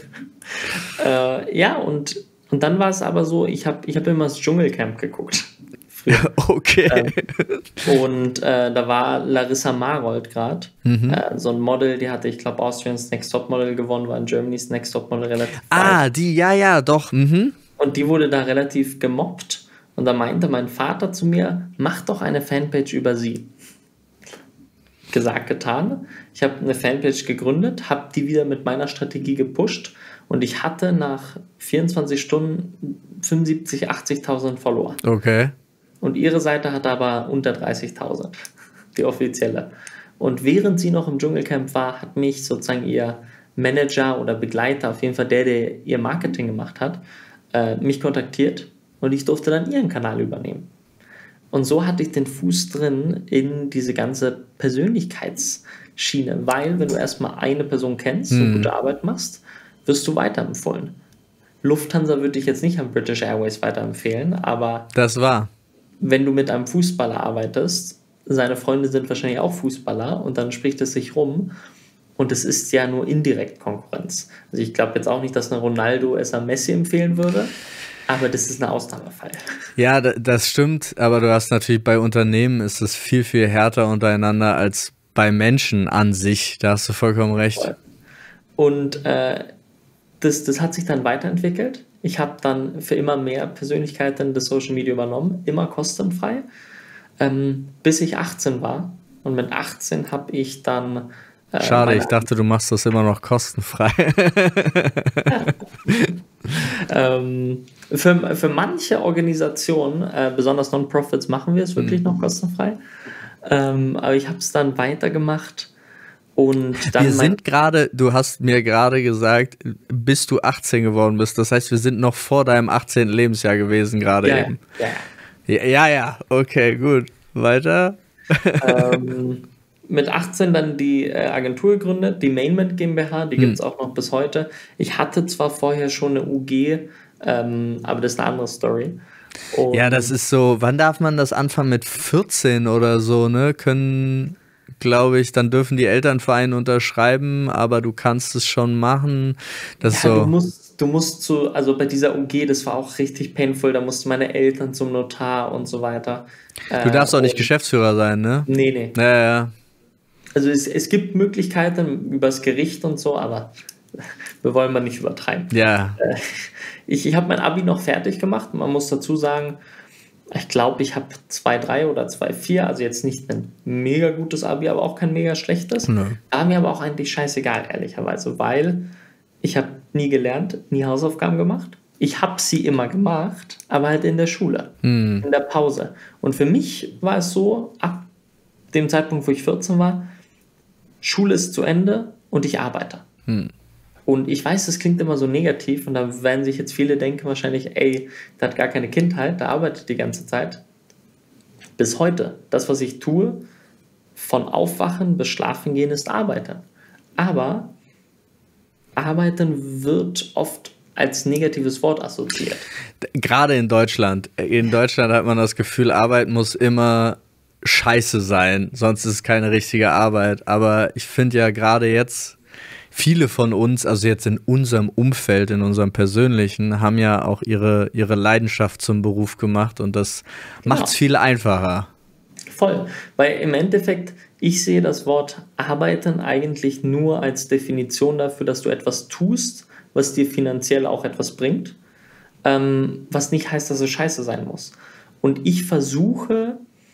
Und dann war es aber so, ich hab immer das Dschungelcamp geguckt. Früher. Okay. Da war Larissa Marold gerade, so ein Model, die hatte, ich glaube, Austrians Next Top Model gewonnen, war in Germany's Next Top Model relativ weit. Doch. Und die wurde da relativ gemobbt. Und da meinte mein Vater zu mir, mach doch eine Fanpage über sie. Gesagt, getan. Ich habe eine Fanpage gegründet, habe die wieder mit meiner Strategie gepusht und ich hatte nach 24 Stunden 75.000, 80.000 Follower. Okay. Und ihre Seite hatte aber unter 30.000, die offizielle. Und während sie noch im Dschungelcamp war, hat mich sozusagen ihr Manager oder Begleiter, auf jeden Fall der ihr Marketing gemacht hat, mich kontaktiert und ich durfte dann ihren Kanal übernehmen. Und so hatte ich den Fuß drin in diese ganze Persönlichkeitsschiene, weil wenn du erstmal eine Person kennst und gute Arbeit machst, wirst du weiterempfohlen. Lufthansa würde ich jetzt nicht an British Airways weiterempfehlen, aber das war. Wenn du mit einem Fußballer arbeitest, seine Freunde sind wahrscheinlich auch Fußballer und dann spricht es sich rum und es ist ja nur indirekt Konkurrenz. Also ich glaube jetzt auch nicht, dass ein Ronaldo es an Messi empfehlen würde, aber das ist ein Ausnahmefall. Ja, das stimmt, aber du hast natürlich bei Unternehmen ist es viel, viel härter untereinander als bei Menschen an sich. Da hast du vollkommen recht. Und das hat sich dann weiterentwickelt. Ich habe dann für immer mehr Persönlichkeiten das Social Media übernommen, immer kostenfrei, bis ich 18 war. Und mit 18 habe ich dann... Schade, ich dachte, du machst das immer noch kostenfrei. Für manche Organisationen, besonders Non-Profits, machen wir es wirklich noch kostenfrei. Aber ich habe es dann weitergemacht. Und dann du hast mir gerade gesagt, bis du 18 geworden bist. Das heißt, wir sind noch vor deinem 18. Lebensjahr gewesen gerade eben. Ja, okay, gut. Weiter? Mit 18 dann die Agentur gegründet, die Mainment GmbH, die gibt es auch noch bis heute. Ich hatte zwar vorher schon eine UG, aber das ist eine andere Story. Und ja, das ist so, wann darf man das anfangen? Mit 14 oder so, ne? Glaube ich, dann dürfen die Elternvereine unterschreiben, aber du kannst es schon machen. Das ja, so. Du musst also bei dieser UG, das war auch richtig painful, da mussten meine Eltern zum Notar und so weiter. Du darfst auch nicht Geschäftsführer sein, ne? Nee. Ja. Also es gibt Möglichkeiten übers Gericht und so, aber wir wollen mal nicht übertreiben. Ja. Ich habe mein Abi noch fertig gemacht. Man muss dazu sagen, ich glaube, ich habe 2,3 oder 2,4, also jetzt nicht ein mega gutes Abi, aber auch kein mega schlechtes. War mir aber auch eigentlich scheißegal, ehrlicherweise, weil ich habe nie gelernt, nie Hausaufgaben gemacht. Ich habe sie immer gemacht, aber halt in der Schule, in der Pause. Und für mich war es so, ab dem Zeitpunkt, wo ich 14 war, Schule ist zu Ende und ich arbeite. Und ich weiß, das klingt immer so negativ und da werden sich jetzt viele denken wahrscheinlich, ey, der hat gar keine Kindheit, der arbeitet die ganze Zeit. Bis heute, das, was ich tue, von Aufwachen bis Schlafen gehen, ist Arbeiten. Aber Arbeiten wird oft als negatives Wort assoziiert. Gerade in Deutschland. In Deutschland hat man das Gefühl, Arbeit muss immer scheiße sein, sonst ist es keine richtige Arbeit. Aber ich finde ja gerade jetzt, viele von uns, also jetzt in unserem Umfeld, in unserem persönlichen, haben ja auch ihre Leidenschaft zum Beruf gemacht und das macht es viel einfacher. Voll, weil im Endeffekt, ich sehe das Wort Arbeiten eigentlich nur als Definition dafür, dass du etwas tust, was dir finanziell auch etwas bringt, was nicht heißt, dass es scheiße sein muss. Und ich versuche,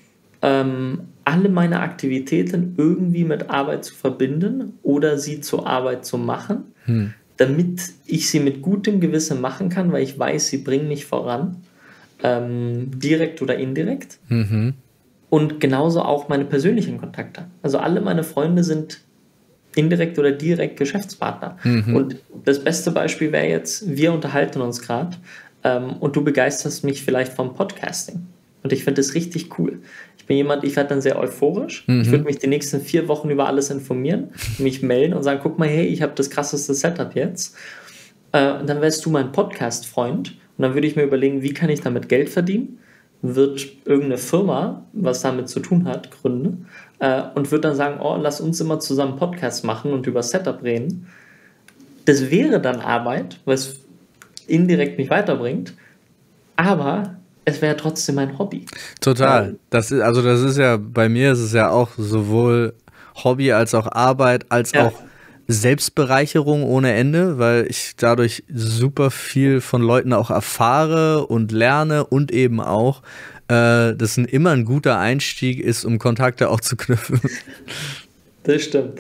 alle meine Aktivitäten irgendwie mit Arbeit zu verbinden oder sie zur Arbeit zu machen, damit ich sie mit gutem Gewissen machen kann, weil ich weiß, sie bringen mich voran, direkt oder indirekt. Und genauso auch meine persönlichen Kontakte. Also alle meine Freunde sind indirekt oder direkt Geschäftspartner. Und das beste Beispiel wäre jetzt, wir unterhalten uns gerade und du begeisterst mich vielleicht vom Podcasting. Und ich finde das richtig cool. Ich bin jemand, ich werde dann sehr euphorisch. Ich würde mich die nächsten 4 Wochen über alles informieren, mich melden und sagen, guck mal, hey, ich habe das krasseste Setup jetzt. Und dann wärst du mein Podcast-Freund. Und dann würde ich mir überlegen, wie kann ich damit Geld verdienen? Wird irgendeine Firma, was damit zu tun hat, gründen und wird dann sagen, oh, lass uns immer zusammen Podcasts machen und über Setup reden. Das wäre dann Arbeit, weil es indirekt mich weiterbringt, aber es wäre trotzdem mein Hobby. Total. Das ist ja, bei mir ist es ja auch sowohl Hobby als auch Arbeit, als auch Selbstbereicherung ohne Ende, weil ich dadurch super viel von Leuten auch erfahre und lerne und eben auch, dass immer ein guter Einstieg ist, um Kontakte auch zu knüpfen. Das stimmt.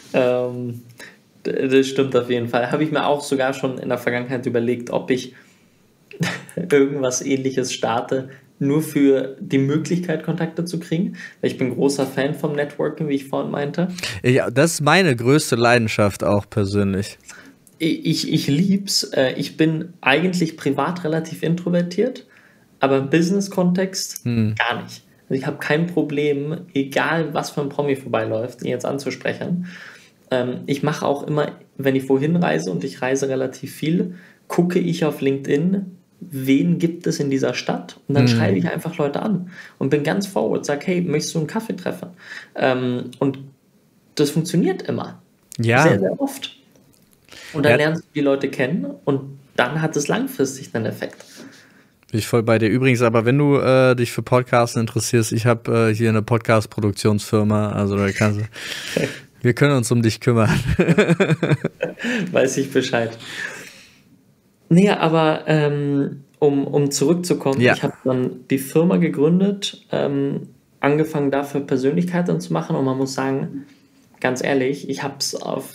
Das stimmt auf jeden Fall. Habe ich mir auch sogar schon in der Vergangenheit überlegt, ob ich irgendwas Ähnliches starte, nur für die Möglichkeit, Kontakte zu kriegen. Weil ich bin großer Fan vom Networking, wie ich vorhin meinte. Ja, das ist meine größte Leidenschaft auch persönlich. Ich lieb's. Ich bin eigentlich privat relativ introvertiert, aber im Business-Kontext gar nicht. Also ich habe kein Problem, egal was für ein Promi vorbeiläuft, ihn jetzt anzusprechen. Ich mache auch immer, wenn ich wohin reise und ich reise relativ viel, gucke ich auf LinkedIn, wen gibt es in dieser Stadt? Und dann schreibe ich einfach Leute an und bin ganz forward, sage, hey, möchtest du einen Kaffee treffen? Und das funktioniert immer. Ja. Sehr, sehr oft. Und dann lernst du die Leute kennen und dann hat es langfristig einen Effekt. Bin ich voll bei dir. Übrigens, aber wenn du dich für Podcasten interessierst, ich habe hier eine Podcast-Produktionsfirma, also da kannst du, wir können uns um dich kümmern. Weiß ich Bescheid. Nee, aber um zurückzukommen, ich habe dann die Firma gegründet, angefangen dafür Persönlichkeiten zu machen und man muss sagen, ganz ehrlich, ich habe es auf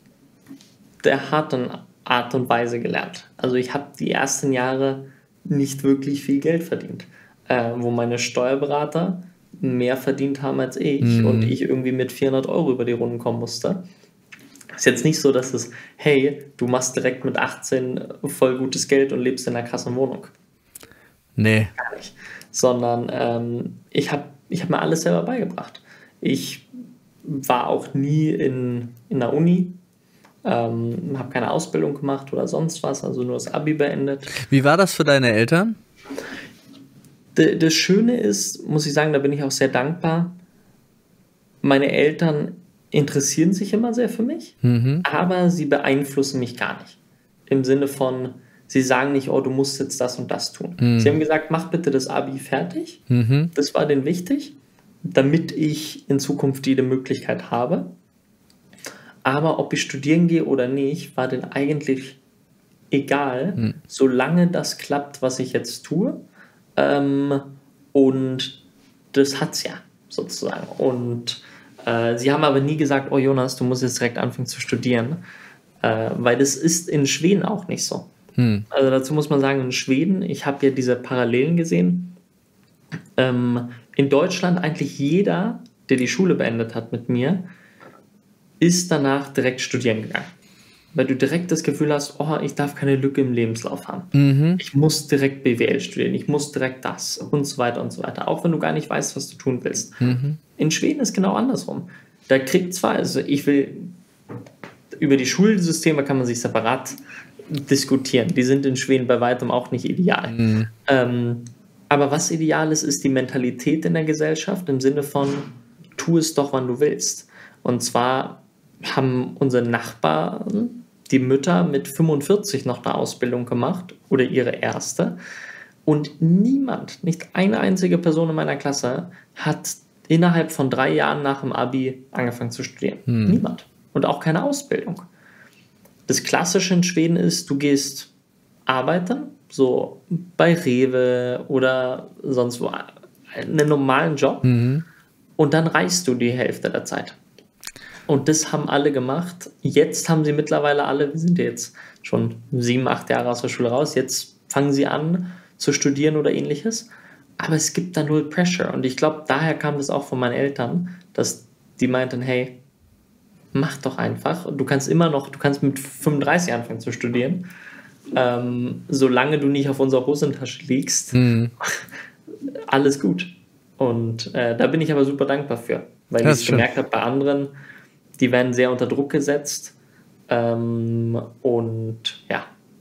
der harten Art und Weise gelernt. Also ich habe die ersten Jahre nicht wirklich viel Geld verdient, wo meine Steuerberater mehr verdient haben als ich und ich irgendwie mit 400 € über die Runden kommen musste. Ist jetzt nicht so, dass es, hey, du machst direkt mit 18 voll gutes Geld und lebst in einer krassen Wohnung. Nee. Gar nicht. Sondern ich hab mir alles selber beigebracht. Ich war auch nie in der Uni, habe keine Ausbildung gemacht oder sonst was, also nur das Abi beendet. Wie war das für deine Eltern? Das Schöne ist, muss ich sagen, da bin ich auch sehr dankbar, meine Eltern interessieren sich immer sehr für mich, aber sie beeinflussen mich gar nicht. Im Sinne von, sie sagen nicht, oh, du musst jetzt das und das tun. Sie haben gesagt, mach bitte das Abi fertig. Das war denen wichtig, damit ich in Zukunft jede Möglichkeit habe. Aber ob ich studieren gehe oder nicht, war denen eigentlich egal, solange das klappt, was ich jetzt tue. Und das hat's ja sozusagen. Und sie haben aber nie gesagt, oh Jonas, du musst jetzt direkt anfangen zu studieren, weil das ist in Schweden auch nicht so. Also dazu muss man sagen, in Schweden, ich habe ja diese Parallelen gesehen, in Deutschland eigentlich jeder, der die Schule beendet hat mit mir, ist danach direkt studieren gegangen. Weil du direkt das Gefühl hast, oh, ich darf keine Lücke im Lebenslauf haben. Ich muss direkt BWL studieren, ich muss direkt das und so weiter und so weiter. Auch wenn du gar nicht weißt, was du tun willst. In Schweden ist genau andersrum. Da kriegt zwar, also über die Schulsysteme kann man sich separat diskutieren. Die sind in Schweden bei weitem auch nicht ideal. Aber was ideal ist, ist die Mentalität in der Gesellschaft im Sinne von, tu es doch, wann du willst. Und zwar haben unsere Nachbarn, die Mütter, mit 45 noch eine Ausbildung gemacht oder ihre erste. Und niemand, nicht eine einzige Person in meiner Klasse, hat innerhalb von 3 Jahren nach dem Abi angefangen zu studieren. Niemand. Und auch keine Ausbildung. Das Klassische in Schweden ist, du gehst arbeiten, so bei Rewe oder sonst wo, einen normalen Job, und dann reist du die Hälfte der Zeit. Und das haben alle gemacht. Jetzt haben sie mittlerweile alle, wir sind ja jetzt schon 7, 8 Jahre aus der Schule raus, jetzt fangen sie an zu studieren oder ähnliches. Aber es gibt da null Pressure. Und ich glaube, daher kam das auch von meinen Eltern, dass die meinten, hey, mach doch einfach. Du kannst mit 35 anfangen zu studieren, solange du nicht auf unserer Hosentasche liegst. Alles gut. Und da bin ich aber super dankbar für, weil ich gemerkt habe, bei anderen, die werden sehr unter Druck gesetzt. Und ja.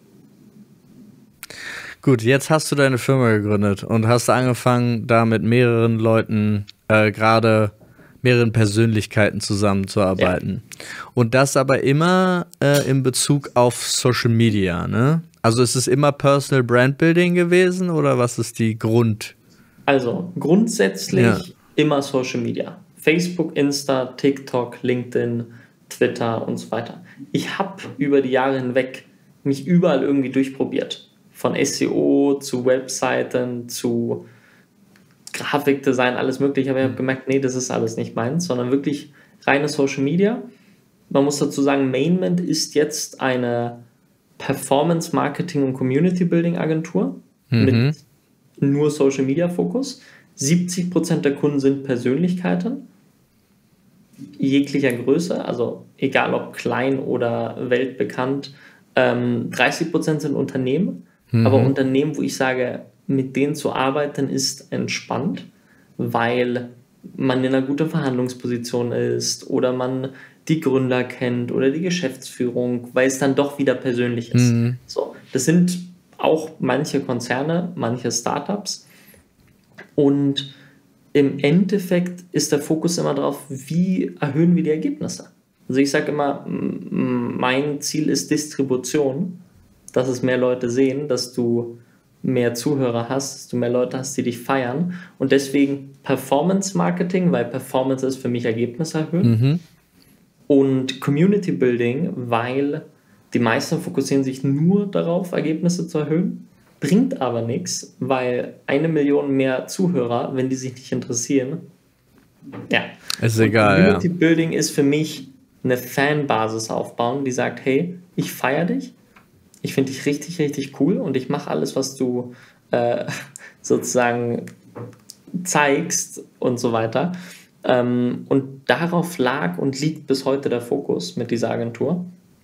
Gut, jetzt hast du deine Firma gegründet und hast angefangen, da mit mehreren Leuten, gerade mehreren Persönlichkeiten zusammenzuarbeiten. Ja. Und das aber immer in Bezug auf Social Media, ne? Also ist es immer Personal Brand Building gewesen oder was ist die Also grundsätzlich immer Social Media. Facebook, Insta, TikTok, LinkedIn, Twitter und so weiter. Ich habe über die Jahre hinweg mich überall irgendwie durchprobiert. Von SEO zu Webseiten zu Grafikdesign, alles mögliche. Aber ich habe gemerkt, nee, das ist alles nicht meins, sondern wirklich reine Social Media. Man muss dazu sagen, Mainment ist jetzt eine Performance Marketing und Community Building Agentur mit nur Social Media Fokus. 70% der Kunden sind Persönlichkeiten jeglicher Größe, also egal ob klein oder weltbekannt. 30% sind Unternehmen, aber Unternehmen, wo ich sage, mit denen zu arbeiten ist entspannt, weil man in einer guten Verhandlungsposition ist oder man die Gründer kennt oder die Geschäftsführung, weil es dann doch wieder persönlich ist. So, das sind auch manche Konzerne, manche Startups, und im Endeffekt ist der Fokus immer darauf, wie erhöhen wir die Ergebnisse. Also ich sage immer, mein Ziel ist Distribution, dass es mehr Leute sehen, dass du mehr Zuhörer hast, dass du mehr Leute hast, die dich feiern, und deswegen Performance Marketing, weil Performance ist für mich Ergebnisse erhöhen, und Community Building, weil die meisten fokussieren sich nur darauf, Ergebnisse zu erhöhen, bringt aber nichts, weil 1 Million mehr Zuhörer, wenn die sich nicht interessieren, ist egal. Community Building ist für mich eine Fanbasis aufbauen, die sagt, hey, ich feiere dich, ich finde dich richtig, richtig cool und ich mache alles, was du sozusagen zeigst und so weiter. Und darauf lag und liegt bis heute der Fokus mit dieser Agentur.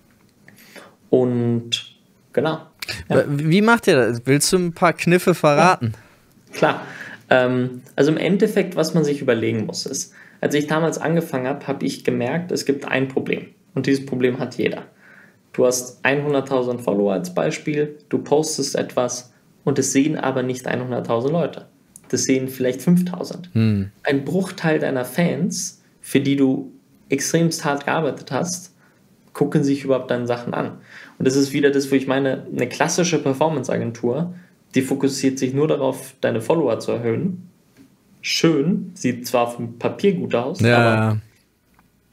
Und genau. Ja. Wie macht ihr das? Willst du ein paar Kniffe verraten? Ja, klar. Also im Endeffekt, was man sich überlegen muss, ist, als ich damals angefangen habe, habe ich gemerkt, es gibt ein Problem. Und dieses Problem hat jeder. Du hast 100.000 Follower als Beispiel, du postest etwas und es sehen aber nicht 100.000 Leute. Das sehen vielleicht 5.000. Ein Bruchteil deiner Fans, für die du extremst hart gearbeitet hast, gucken sich überhaupt deine Sachen an. Und das ist wieder das, wo ich meine, eine klassische Performance-Agentur, die fokussiert sich nur darauf, deine Follower zu erhöhen. Schön, sieht zwar auf dem Papier gut aus, aber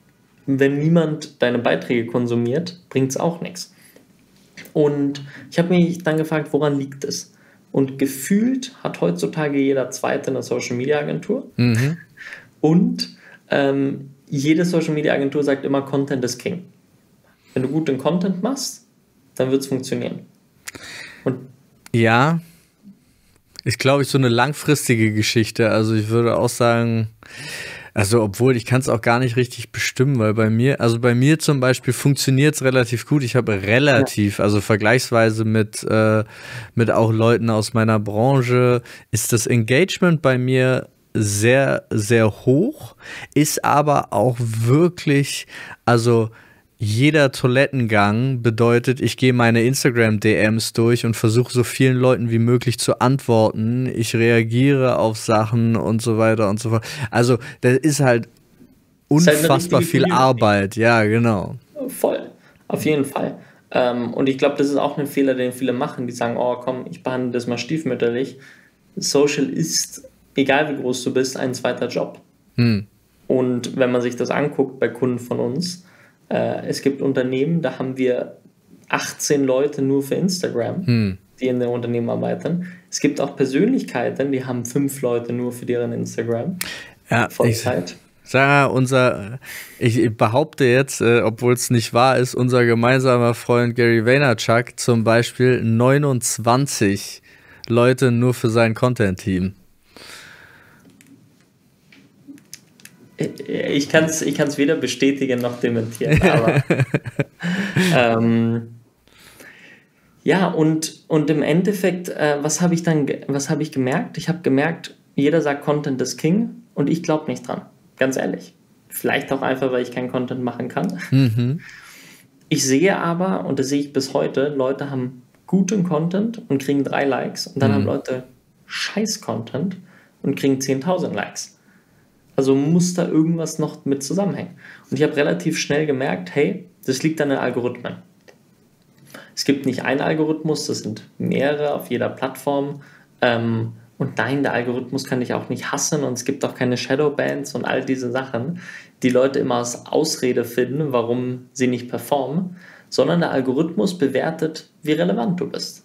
wenn niemand deine Beiträge konsumiert, bringt es auch nichts. Und ich habe mich dann gefragt, woran liegt es? Und gefühlt hat heutzutage jeder Zweite eine Social-Media-Agentur. Und jede Social-Media-Agentur sagt immer, Content is King. Wenn du guten Content machst, dann wird es funktionieren. Und ja, ist, glaube ich, so eine langfristige Geschichte. Also ich würde auch sagen, also obwohl ich kann es auch gar nicht richtig bestimmen, weil bei mir zum Beispiel funktioniert es relativ gut. Ich habe also vergleichsweise mit auch Leuten aus meiner Branche, ist das Engagement bei mir sehr, sehr hoch, ist aber auch wirklich, also jeder Toilettengang bedeutet, ich gehe meine Instagram-DMs durch und versuche so vielen Leuten wie möglich zu antworten. Ich reagiere auf Sachen und so weiter und so fort. Also das ist halt unfassbar viel Arbeit. Ja, genau. Voll, auf jeden Fall. Und ich glaube, das ist auch ein Fehler, den viele machen. Die sagen, oh komm, ich behandle das mal stiefmütterlich. Social ist, egal wie groß du bist, ein zweiter Job. Und wenn man sich das anguckt bei Kunden von uns, es gibt Unternehmen, da haben wir 18 Leute nur für Instagram, die in den Unternehmen arbeiten. Es gibt auch Persönlichkeiten, die haben 5 Leute nur für deren Instagram. Ja, Vollzeit. Ich behaupte jetzt, obwohl es nicht wahr ist, unser gemeinsamer Freund Gary Vaynerchuk zum Beispiel 29 Leute nur für sein Content-Team. Ich kann's weder bestätigen noch dementieren, aber ja, und im Endeffekt, was habe ich gemerkt? Ich habe gemerkt, jeder sagt, Content is King und ich glaube nicht dran, ganz ehrlich. Vielleicht auch einfach, weil ich keinen Content machen kann. Ich sehe aber, und das sehe ich bis heute, Leute haben guten Content und kriegen 3 Likes und dann haben Leute Scheiß-Content und kriegen 10.000 Likes. Also muss da irgendwas noch mit zusammenhängen. Und ich habe relativ schnell gemerkt, hey, das liegt an den Algorithmen. Es gibt nicht einen Algorithmus, das sind mehrere auf jeder Plattform. Und nein, der Algorithmus kann dich auch nicht hassen und es gibt auch keine Shadowbans und all diese Sachen, die Leute immer als Ausrede finden, warum sie nicht performen, sondern der Algorithmus bewertet, wie relevant du bist.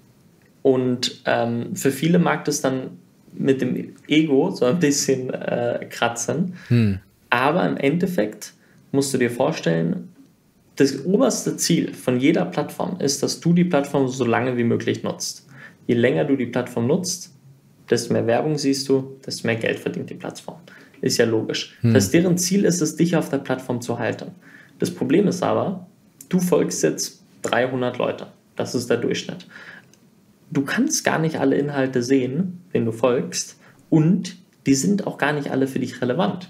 Und für viele mag das dann mit dem Ego so ein bisschen kratzen. Aber im Endeffekt musst du dir vorstellen, das oberste Ziel von jeder Plattform ist, dass du die Plattform so lange wie möglich nutzt. Je länger du die Plattform nutzt, desto mehr Werbung siehst du, desto mehr Geld verdient die Plattform. Ist ja logisch. Das heißt, deren Ziel ist es, dich auf der Plattform zu halten. Das Problem ist aber, du folgst jetzt 300 Leute. Das ist der Durchschnitt. Du kannst gar nicht alle Inhalte sehen, denen du folgst, und die sind auch gar nicht alle für dich relevant.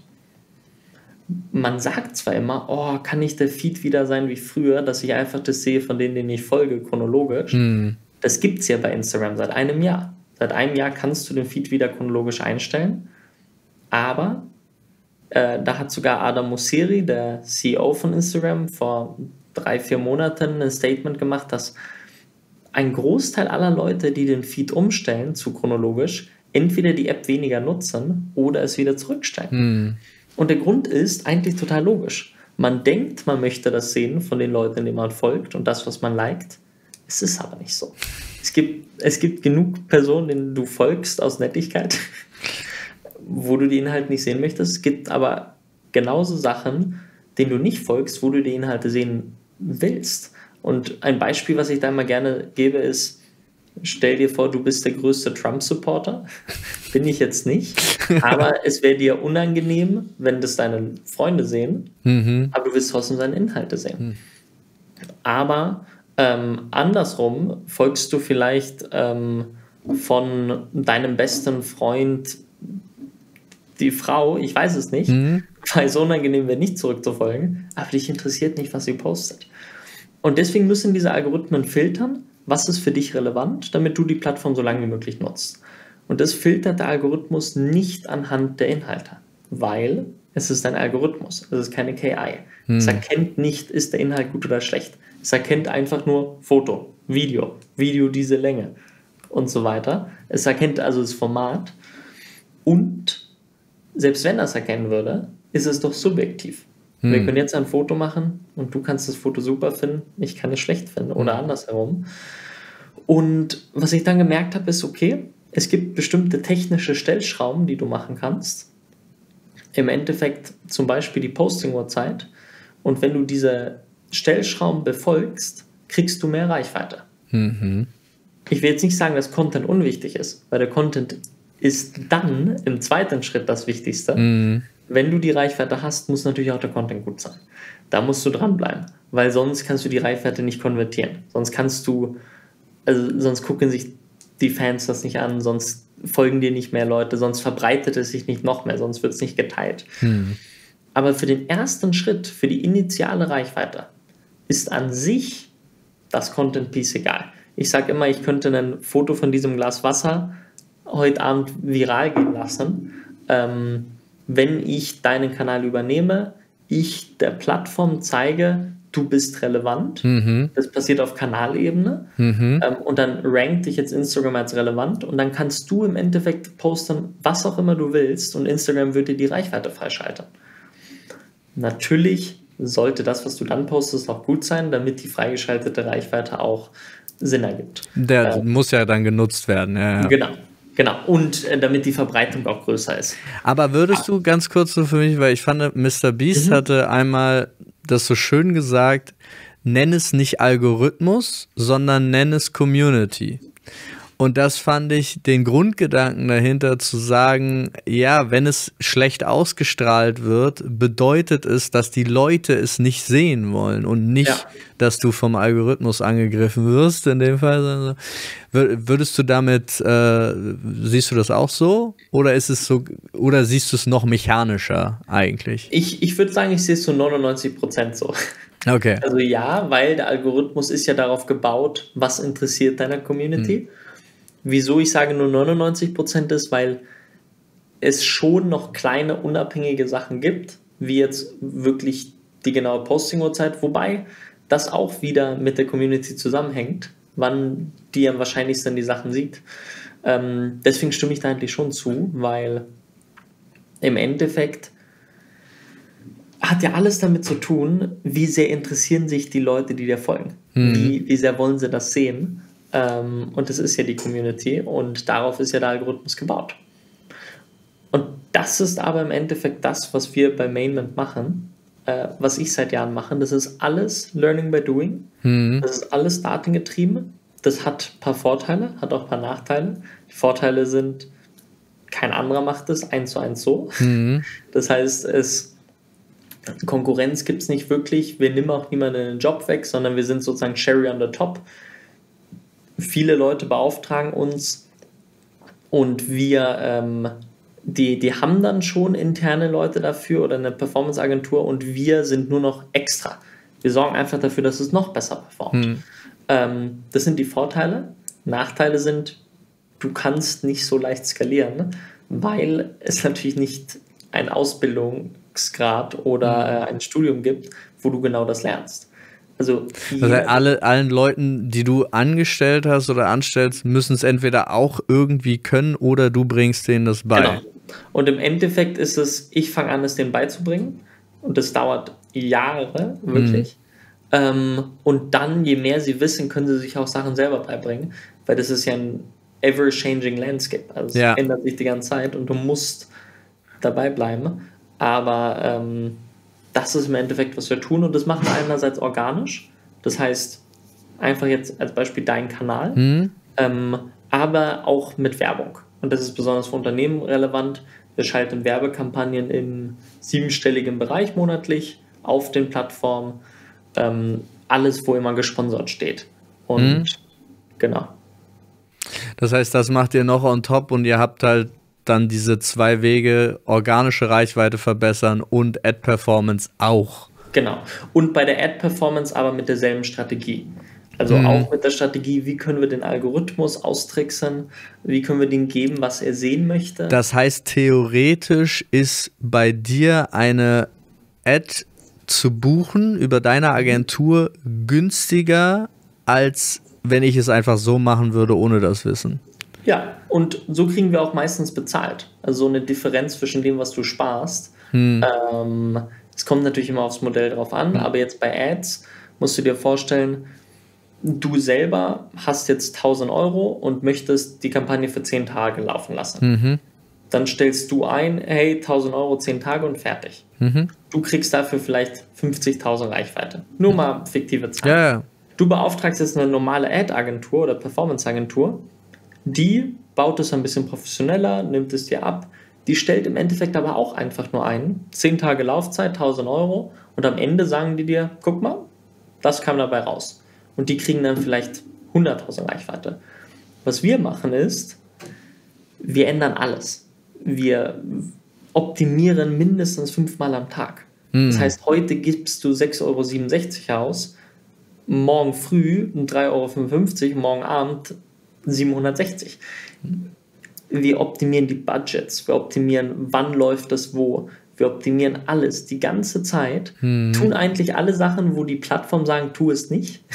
Man sagt zwar immer, oh, kann nicht der Feed wieder sein wie früher, dass ich einfach das sehe von denen ich folge, chronologisch. Das gibt es ja bei Instagram seit einem Jahr. Seit einem Jahr kannst du den Feed wieder chronologisch einstellen, aber da hat sogar Adam Mosseri, der CEO von Instagram, vor 3-4 Monaten ein Statement gemacht, dass ein Großteil aller Leute, die den Feed umstellen zu chronologisch, entweder die App weniger nutzen oder es wieder zurückstellen. Und der Grund ist eigentlich total logisch. Man denkt, man möchte das sehen von den Leuten, denen man folgt und das, was man liked. Es ist aber nicht so. Es gibt genug Personen, denen du folgst aus Nettigkeit, wo du die Inhalte nicht sehen möchtest. Es gibt aber genauso Sachen, denen du nicht folgst, wo du die Inhalte sehen willst. Und ein Beispiel, was ich da immer gerne gebe, ist, stell dir vor, du bist der größte Trump-Supporter. Bin ich jetzt nicht. Aber es wäre dir unangenehm, wenn das deine Freunde sehen. Aber du willst trotzdem seine Inhalte sehen. Aber andersrum folgst du vielleicht von deinem besten Freund die Frau, ich weiß es nicht, weil es unangenehm wäre, nicht zurückzufolgen, aber dich interessiert nicht, was sie postet. Und deswegen müssen diese Algorithmen filtern, was ist für dich relevant, damit du die Plattform so lange wie möglich nutzt. Und das filtert der Algorithmus nicht anhand der Inhalte, weil es ist ein Algorithmus, es ist keine KI. Es erkennt nicht, ist der Inhalt gut oder schlecht. Es erkennt einfach nur Foto, Video diese Länge und so weiter. Es erkennt also das Format und selbst wenn das erkennen würde, ist es doch subjektiv. Wir können jetzt ein Foto machen und du kannst das Foto super finden, ich kann es schlecht finden oder andersherum. Und was ich dann gemerkt habe, ist, okay, es gibt bestimmte technische Stellschrauben, die du machen kannst. Im Endeffekt zum Beispiel die Posting-Uhrzeit. Und wenn du diese Stellschrauben befolgst, kriegst du mehr Reichweite. Ich will jetzt nicht sagen, dass Content unwichtig ist, weil der Content ist dann im zweiten Schritt das Wichtigste. Wenn du die Reichweite hast, muss natürlich auch der Content gut sein. Da musst du dranbleiben, weil sonst kannst du die Reichweite nicht konvertieren. Sonst gucken sich die Fans das nicht an, sonst folgen dir nicht mehr Leute, sonst verbreitet es sich nicht noch mehr, sonst wird es nicht geteilt. Aber für den ersten Schritt, für die initiale Reichweite, ist an sich das Content-Piece egal. Ich sage immer, ich könnte ein Foto von diesem Glas Wasser heute Abend viral gehen lassen, wenn ich deinen Kanal übernehme, ich der Plattform zeige, du bist relevant. Das passiert auf Kanalebene. Und dann rankt dich jetzt Instagram als relevant und dann kannst du im Endeffekt posten, was auch immer du willst und Instagram wird dir die Reichweite freischalten. Natürlich sollte das, was du dann postest, auch gut sein, damit die freigeschaltete Reichweite auch Sinn ergibt. Der muss ja dann genutzt werden. Ja. Genau. Und damit die Verbreitung auch größer ist. Aber würdest du ganz kurz so für mich, weil ich fand, MrBeast hatte einmal das so schön gesagt, nenn es nicht Algorithmus, sondern nenn es Community. Und das fand ich den Grundgedanken dahinter zu sagen, ja, wenn es schlecht ausgestrahlt wird, bedeutet es, dass die Leute es nicht sehen wollen und nicht, dass du vom Algorithmus angegriffen wirst in dem Fall. Würdest du damit, siehst du das auch so? Oder ist es so, oder siehst du es noch mechanischer eigentlich? Ich würde sagen, ich sehe es zu 99% so. Okay. Also ja, weil der Algorithmus ist ja darauf gebaut, was interessiert deiner Community. Wieso ich sage nur 99% ist, weil es schon noch kleine unabhängige Sachen gibt, wie jetzt wirklich die genaue Posting-Uhrzeit, wobei das auch wieder mit der Community zusammenhängt, wann die am wahrscheinlichsten die Sachen sieht. Deswegen stimme ich da eigentlich schon zu, weil im Endeffekt hat ja alles damit zu tun, wie sehr interessieren sich die Leute, die dir folgen. Wie sehr wollen sie das sehen? Und das ist ja die Community und darauf ist ja der Algorithmus gebaut. Und das ist aber im Endeffekt das, was wir bei Mainment machen, was ich seit Jahren mache. Das ist alles Learning by Doing. Das ist alles datengetrieben. Das hat ein paar Vorteile, hat auch ein paar Nachteile. Die Vorteile sind, kein anderer macht es 1:1 so. Das heißt, Konkurrenz gibt es nicht wirklich. Wir nehmen auch niemanden den Job weg, sondern wir sind sozusagen Cherry on the top. Viele Leute beauftragen uns und wir, die haben dann schon interne Leute dafür oder eine Performance-Agentur und wir sind nur noch extra. Wir sorgen einfach dafür, dass es noch besser performt. Das sind die Vorteile. Nachteile sind, du kannst nicht so leicht skalieren, weil es natürlich nicht einen Ausbildungsgrad oder ein Studium gibt, wo du genau das lernst. Also allen Leuten, die du angestellt hast oder anstellst, müssen es entweder auch irgendwie können oder du bringst denen das bei. Genau. Und im Endeffekt ist es, ich fange an, es denen beizubringen und das dauert Jahre, wirklich. Und dann, je mehr sie wissen, können sie sich auch Sachen selber beibringen, weil das ist ja ein ever-changing landscape. Also es ändert sich die ganze Zeit und du musst dabei bleiben. Aber das ist im Endeffekt, was wir tun und das machen wir einerseits organisch, das heißt einfach jetzt als Beispiel dein Kanal, aber auch mit Werbung und das ist besonders für Unternehmen relevant. Wir schalten Werbekampagnen im 7-stelligen Bereich monatlich auf den Plattformen, alles, wo immer gesponsert steht und genau. Das heißt, das macht ihr noch on top und ihr habt halt dann diese 2 Wege, organische Reichweite verbessern und Ad-Performance auch. Genau. Und bei der Ad-Performance aber mit derselben Strategie. Also auch mit der Strategie, wie können wir den Algorithmus austricksen, wie können wir dem geben, was er sehen möchte. Das heißt, theoretisch ist bei dir eine Ad zu buchen über deine Agentur günstiger, als wenn ich es einfach so machen würde, ohne das Wissen. Ja, und so kriegen wir auch meistens bezahlt. Also so eine Differenz zwischen dem, was du sparst, Es kommt natürlich immer aufs Modell drauf an, aber jetzt bei Ads musst du dir vorstellen, du selber hast jetzt 1.000 Euro und möchtest die Kampagne für 10 Tage laufen lassen. Dann stellst du ein, hey, 1.000 Euro, 10 Tage und fertig. Du kriegst dafür vielleicht 50.000 Reichweite. Nur mal fiktive Zahlen. Ja. Du beauftragst jetzt eine normale Ad-Agentur oder Performance-Agentur, die baut es ein bisschen professioneller, nimmt es dir ab, die stellt im Endeffekt aber auch einfach nur ein, 10 Tage Laufzeit, 1.000 Euro und am Ende sagen die dir, guck mal, das kam dabei raus. Und die kriegen dann vielleicht 100.000 Reichweite. Was wir machen ist, wir ändern alles. Wir optimieren mindestens 5-mal am Tag. Das heißt, heute gibst du 6,67 Euro aus, morgen früh 3,55 Euro, morgen Abend 760. Wir optimieren die Budgets, wir optimieren, wann läuft das wo, wir optimieren alles die ganze Zeit, tun eigentlich alle Sachen, wo die Plattform sagen, tu es nicht.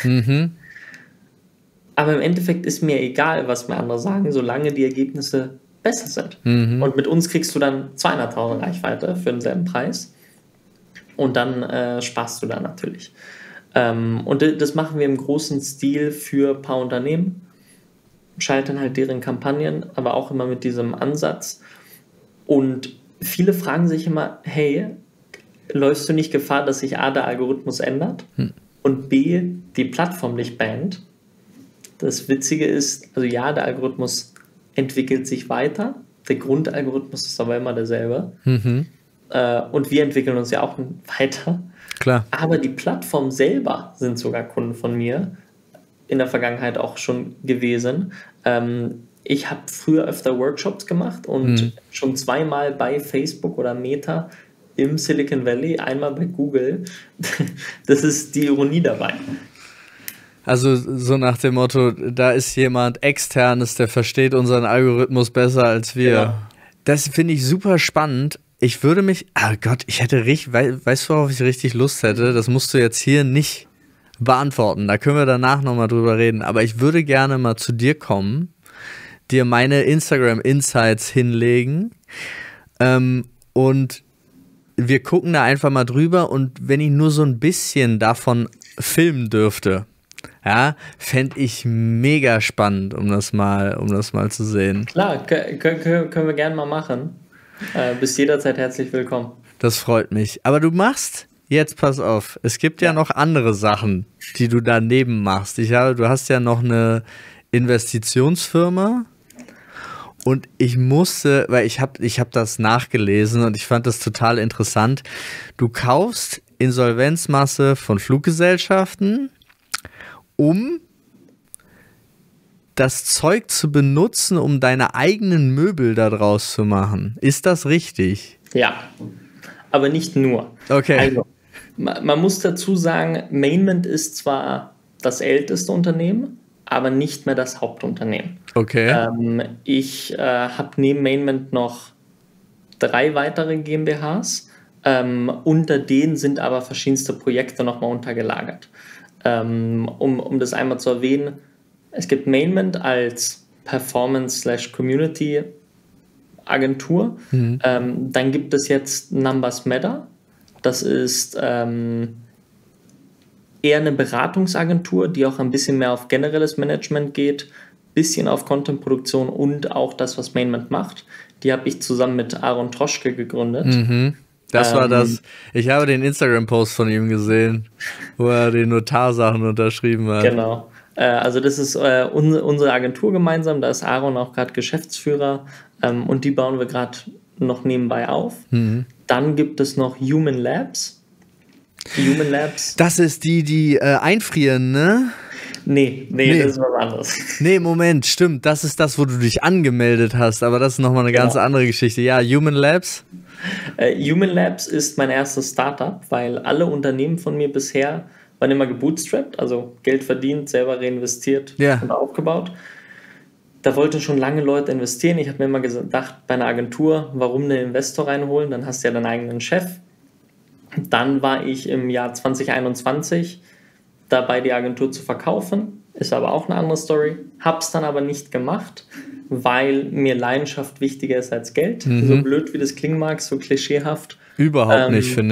Aber im Endeffekt ist mir egal, was mir andere sagen, solange die Ergebnisse besser sind. Und mit uns kriegst du dann 200.000 Reichweite für denselben Preis und dann sparst du da natürlich. Und das machen wir im großen Stil für ein paar Unternehmen, schalten halt deren Kampagnen, aber auch immer mit diesem Ansatz. Und viele fragen sich immer, hey, läufst du nicht Gefahr, dass sich A, der Algorithmus ändert und B, die Plattform dich bannt? Das Witzige ist, also ja, der Algorithmus entwickelt sich weiter, der Grundalgorithmus ist aber immer derselbe. Und wir entwickeln uns ja auch weiter. Klar. Aber die Plattform selber sind sogar Kunden von mir, in der Vergangenheit auch schon gewesen. Ich habe früher öfter Workshops gemacht und schon 2-mal bei Facebook oder Meta im Silicon Valley, einmal bei Google. Das ist die Ironie dabei. Also so nach dem Motto, da ist jemand Externes, der versteht unseren Algorithmus besser als wir. Genau. Das finde ich super spannend. Ich würde mich, Gott, ich hätte richtig, weißt du, worauf ich richtig Lust hätte? Das musst du jetzt hier nicht beantworten. Da können wir danach nochmal drüber reden. Aber ich würde gerne mal zu dir kommen, dir meine Instagram-Insights hinlegen und wir gucken da einfach mal drüber und wenn ich nur so ein bisschen davon filmen dürfte, ja, fände ich mega spannend, um das mal zu sehen. Klar, können wir gerne mal machen. Bist jederzeit herzlich willkommen. Das freut mich. Aber du machst, jetzt pass auf, es gibt ja noch andere Sachen, die du daneben machst. Du hast ja noch eine Investitionsfirma und ich musste, weil ich hab das nachgelesen und ich fand das total interessant. Du kaufst Insolvenzmasse von Fluggesellschaften, um das Zeug zu benutzen, um deine eigenen Möbel da draus zu machen. Ist das richtig? Ja, aber nicht nur. Okay. Also, man muss dazu sagen, Mainment ist zwar das älteste Unternehmen, aber nicht mehr das Hauptunternehmen. Okay. Ich habe neben Mainment noch 3 weitere GmbHs. Unter denen sind aber verschiedenste Projekte nochmal untergelagert. Um das einmal zu erwähnen, es gibt Mainment als Performance/Community-Agentur. Dann gibt es jetzt Numbers Matter. Das ist eher eine Beratungsagentur, die auch ein bisschen mehr auf generelles Management geht, bisschen auf Content-Produktion und auch das, was Mainment macht. Die habe ich zusammen mit Aaron Troschke gegründet. Das war das. Ich habe den Instagram-Post von ihm gesehen, wo er die Notarsachen unterschrieben hat. Genau. Also das ist unsere Agentur gemeinsam. Da ist Aaron auch gerade Geschäftsführer und die bauen wir gerade noch nebenbei auf. Dann gibt es noch Human Labs. Human Labs. Das ist die einfrieren, ne? Nee, das ist was anderes. Nee, Moment, stimmt. Das ist das, wo du dich angemeldet hast, aber das ist nochmal eine ganz andere Geschichte. Ja, Human Labs? Human Labs ist mein erstes Startup, weil alle Unternehmen von mir bisher waren immer gebootstrapped, also Geld verdient, selber reinvestiert und aufgebaut. Da wollten schon lange Leute investieren. Ich habe mir immer gedacht, bei einer Agentur, warum einen Investor reinholen? Dann hast du ja deinen eigenen Chef. Dann war ich im Jahr 2021 dabei, die Agentur zu verkaufen. Ist aber auch eine andere Story. Hab's dann aber nicht gemacht, weil mir Leidenschaft wichtiger ist als Geld. So blöd wie das klingen mag, so klischeehaft. Überhaupt nicht, finde ich.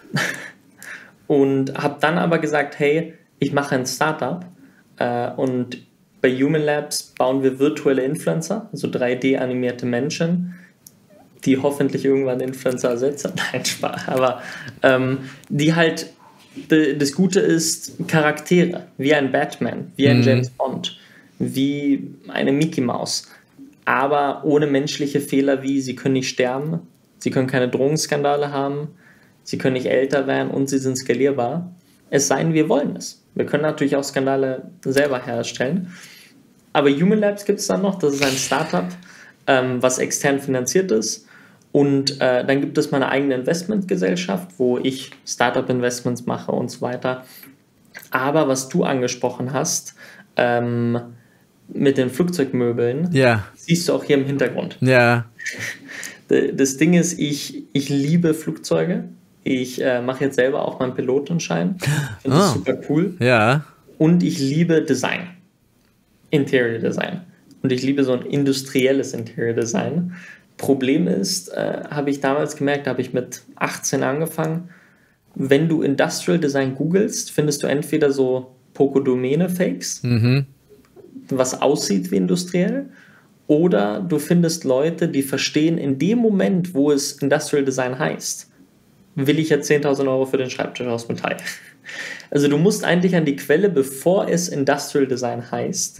Und habe dann aber gesagt, hey, ich mache ein Startup und bei Human Labs bauen wir virtuelle Influencer, also 3D-animierte Menschen, die hoffentlich irgendwann Influencer ersetzen. Nein, Spaß. Aber die halt, das Gute ist Charaktere, wie ein Batman, wie ein James Bond, wie eine Mickey Mouse, aber ohne menschliche Fehler wie, sie können nicht sterben, sie können keine Drogenskandale haben, sie können nicht älter werden und sie sind skalierbar. Es sei denn, wir wollen es. Wir können natürlich auch Skandale selber herstellen. Aber Human Labs gibt es dann noch, das ist ein Startup, was extern finanziert ist. Und dann gibt es meine eigene Investmentgesellschaft, wo ich Startup-Investments mache und so weiter. Aber was du angesprochen hast, mit den Flugzeugmöbeln, siehst du auch hier im Hintergrund. Ja. Das Ding ist, ich liebe Flugzeuge. Ich mache jetzt selber auch meinen Pilotenschein. Finde das super cool. Ja. Und ich liebe Design. Interior Design. Und ich liebe so ein industrielles Interior Design. Problem ist, habe ich damals gemerkt, da habe ich mit 18 angefangen, wenn du Industrial Design googelst, findest du entweder so Poco-Domäne-Fakes, was aussieht wie industriell, oder du findest Leute, die verstehen, in dem Moment, wo es Industrial Design heißt, will ich jetzt 10.000 Euro für den Schreibtisch aus Metall. Also du musst eigentlich an die Quelle, bevor es Industrial Design heißt.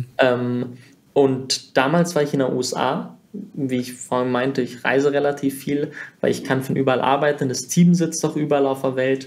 Und damals war ich in den USA, wie ich vorhin meinte, ich reise relativ viel, weil ich kann von überall arbeiten, das Team sitzt auch überall auf der Welt.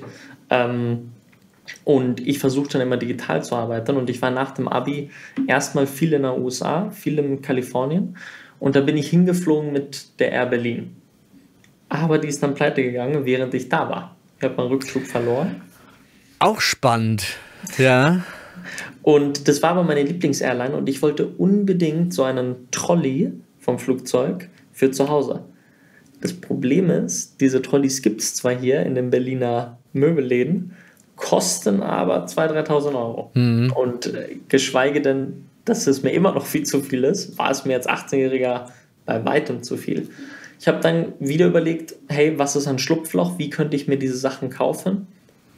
Und ich versuche dann immer digital zu arbeiten und ich war nach dem Abi erstmal viel in den USA, viel in Kalifornien und da bin ich hingeflogen mit der Air Berlin. Aber die ist dann pleite gegangen, während ich da war. Ich habe meinen Rückflug verloren. Auch spannend, ja. Und das war aber meine Lieblingsairline und ich wollte unbedingt so einen Trolley vom Flugzeug für zu Hause. Das Problem ist, diese Trolleys gibt es zwar hier in den Berliner Möbelläden, kosten aber 2.000, 3.000 Euro. Und geschweige denn, dass es mir immer noch viel zu viel ist, war es mir als 18-Jähriger bei weitem zu viel. Ich habe dann wieder überlegt, hey, was ist ein Schlupfloch? Wie könnte ich mir diese Sachen kaufen?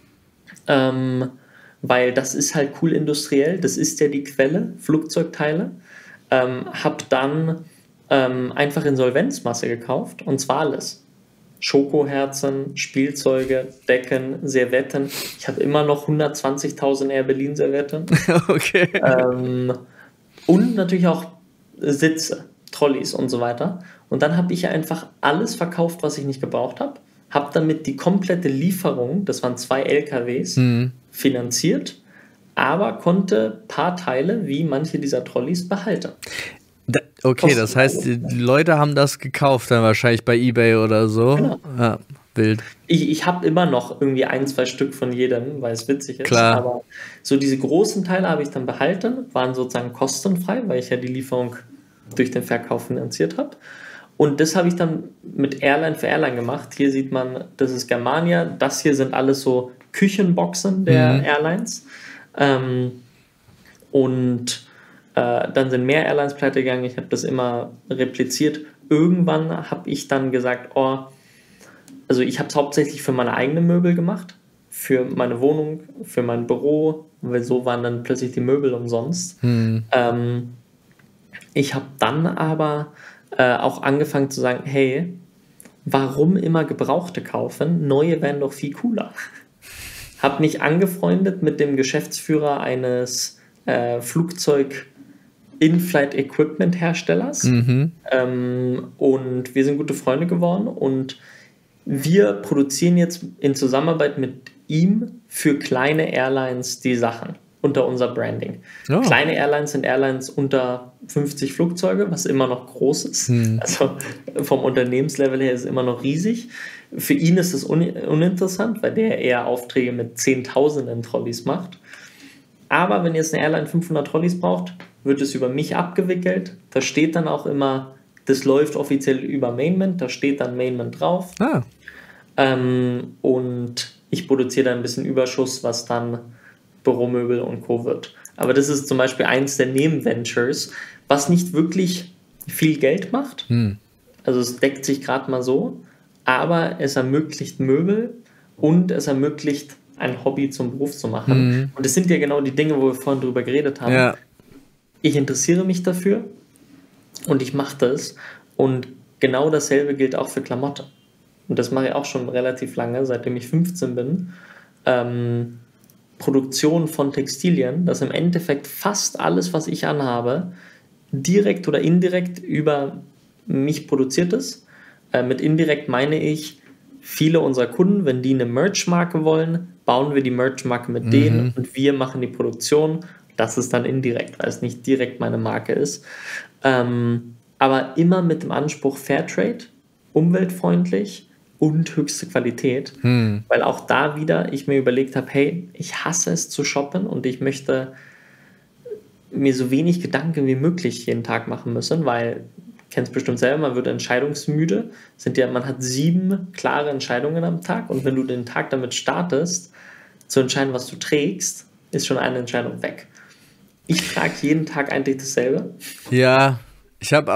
Weil das ist halt cool industriell, das ist ja die Quelle, Flugzeugteile. Habe dann einfach Insolvenzmasse gekauft und zwar alles. Schokoherzen, Spielzeuge, Decken, Servetten. Ich habe immer noch 120.000 Air Berlin Servetten. Okay. Und natürlich auch Sitze, Trolleys und so weiter. Und dann habe ich einfach alles verkauft, was ich nicht gebraucht habe. Habe damit die komplette Lieferung, das waren 2 LKWs, finanziert, aber konnte ein paar Teile, wie manche dieser Trolleys, behalten. Okay, das heißt, die Leute haben das gekauft dann wahrscheinlich bei eBay oder so. Genau. Ja, wild. Ich habe immer noch irgendwie 1, 2 Stück von jedem, weil es witzig ist. Klar. Aber so diese großen Teile habe ich dann behalten, waren sozusagen kostenfrei, weil ich ja die Lieferung durch den Verkauf finanziert habe. Und das habe ich dann mit Airline für Airline gemacht. Hier sieht man, das ist Germania. Das hier sind alles so Küchenboxen der Airlines. Dann sind mehr Airlines pleite gegangen. Ich habe das immer repliziert. Irgendwann habe ich dann gesagt, also ich habe es hauptsächlich für meine eigenen Möbel gemacht, für meine Wohnung, für mein Büro, weil so waren dann plötzlich die Möbel umsonst. Ich habe dann aber auch angefangen zu sagen, hey, warum immer Gebrauchte kaufen? Neue wären doch viel cooler. Habe mich angefreundet mit dem Geschäftsführer eines In-Flight-Equipment-Herstellers und wir sind gute Freunde geworden und wir produzieren jetzt in Zusammenarbeit mit ihm für kleine Airlines die Sachen unter unser Branding. Oh. Kleine Airlines sind Airlines unter 50 Flugzeuge, was immer noch groß ist. Also vom Unternehmenslevel her ist es immer noch riesig. Für ihn ist es uninteressant, weil der eher Aufträge mit Zehntausenden Trolleys macht. Aber wenn jetzt eine Airline 500 Trolleys braucht, wird es über mich abgewickelt. Da steht dann auch immer, das läuft offiziell über Mainment, da steht dann Mainment drauf. Und ich produziere dann ein bisschen Überschuss, was dann Büromöbel und Co. wird. Aber das ist zum Beispiel eins der Nebenventures, was nicht wirklich viel Geld macht. Also es deckt sich gerade mal so, aber es ermöglicht Möbel und es ermöglicht, ein Hobby zum Beruf zu machen. Und das sind ja genau die Dinge, wo wir vorhin drüber geredet haben. Ja. Ich interessiere mich dafür und ich mache das. Und genau dasselbe gilt auch für Klamotte. Und das mache ich auch schon relativ lange, seitdem ich 15 bin. Produktion von Textilien, dass im Endeffekt fast alles, was ich anhabe, direkt oder indirekt über mich produziert ist. Mit indirekt meine ich, viele unserer Kunden, wenn die eine Merch-Marke wollen, bauen wir die Merch-Marke mit denen und wir machen die Produktion. Das ist dann indirekt, weil es nicht direkt meine Marke ist. Aber immer mit dem Anspruch Fairtrade, umweltfreundlich und höchste Qualität. Weil auch da wieder ich mir überlegt habe, hey, ich hasse es zu shoppen und ich möchte mir so wenig Gedanken wie möglich jeden Tag machen müssen, weil kennst bestimmt selber, man wird entscheidungsmüde. Man hat 7 klare Entscheidungen am Tag und wenn du den Tag damit startest, zu entscheiden, was du trägst, ist schon eine Entscheidung weg. Ich trage jeden Tag eigentlich dasselbe. Ja, ich habe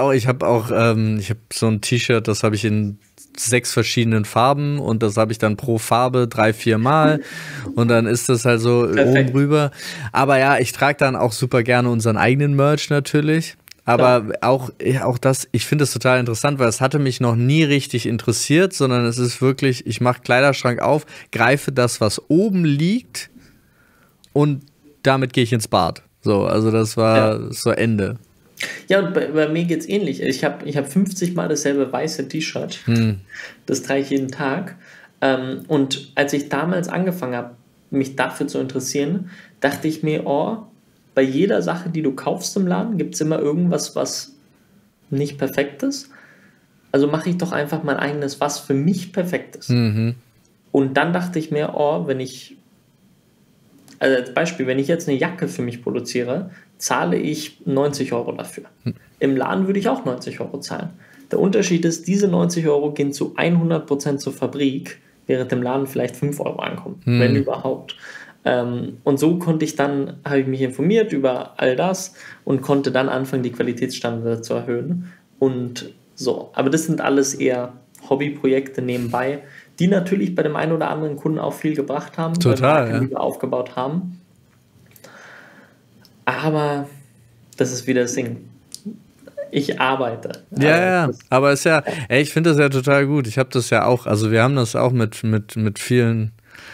so ein T-Shirt, das habe ich in 6 verschiedenen Farben und das habe ich dann pro Farbe 3-4 Mal und dann ist das halt so oben rüber. Aber ja, ich trage dann auch super gerne unseren eigenen Merch natürlich. Aber auch das, ich finde es total interessant, weil es hatte mich noch nie richtig interessiert, sondern es ist wirklich, ich mache Kleiderschrank auf, greife das, was oben liegt und damit gehe ich ins Bad. So, also das war so Ende. Ja, und bei mir geht es ähnlich. Ich hab 50 Mal dasselbe weiße T-Shirt. Das trage ich jeden Tag. Und als ich damals angefangen habe, mich dafür zu interessieren, dachte ich mir, bei jeder Sache, die du kaufst im Laden, gibt es immer irgendwas, was nicht perfekt ist. Also mache ich doch einfach mein eigenes, was für mich perfekt ist. Und dann dachte ich mir, also als Beispiel, wenn ich jetzt eine Jacke für mich produziere, zahle ich 90 € dafür. Im Laden würde ich auch 90 € zahlen. Der Unterschied ist, diese 90 € gehen zu 100% zur Fabrik, während im Laden vielleicht 5 € ankommen, wenn überhaupt. Und so habe ich mich informiert über all das und konnte dann anfangen, die Qualitätsstandards zu erhöhen. Und so. Aber das sind alles eher Hobbyprojekte nebenbei, die natürlich bei dem einen oder anderen Kunden auch viel gebracht haben, total, weil wir aufgebaut haben. Aber das ist wieder das Ding. Ich arbeite. Ja, aber ich finde das ja total gut. Ich habe das ja auch, also wir haben das auch mit vielen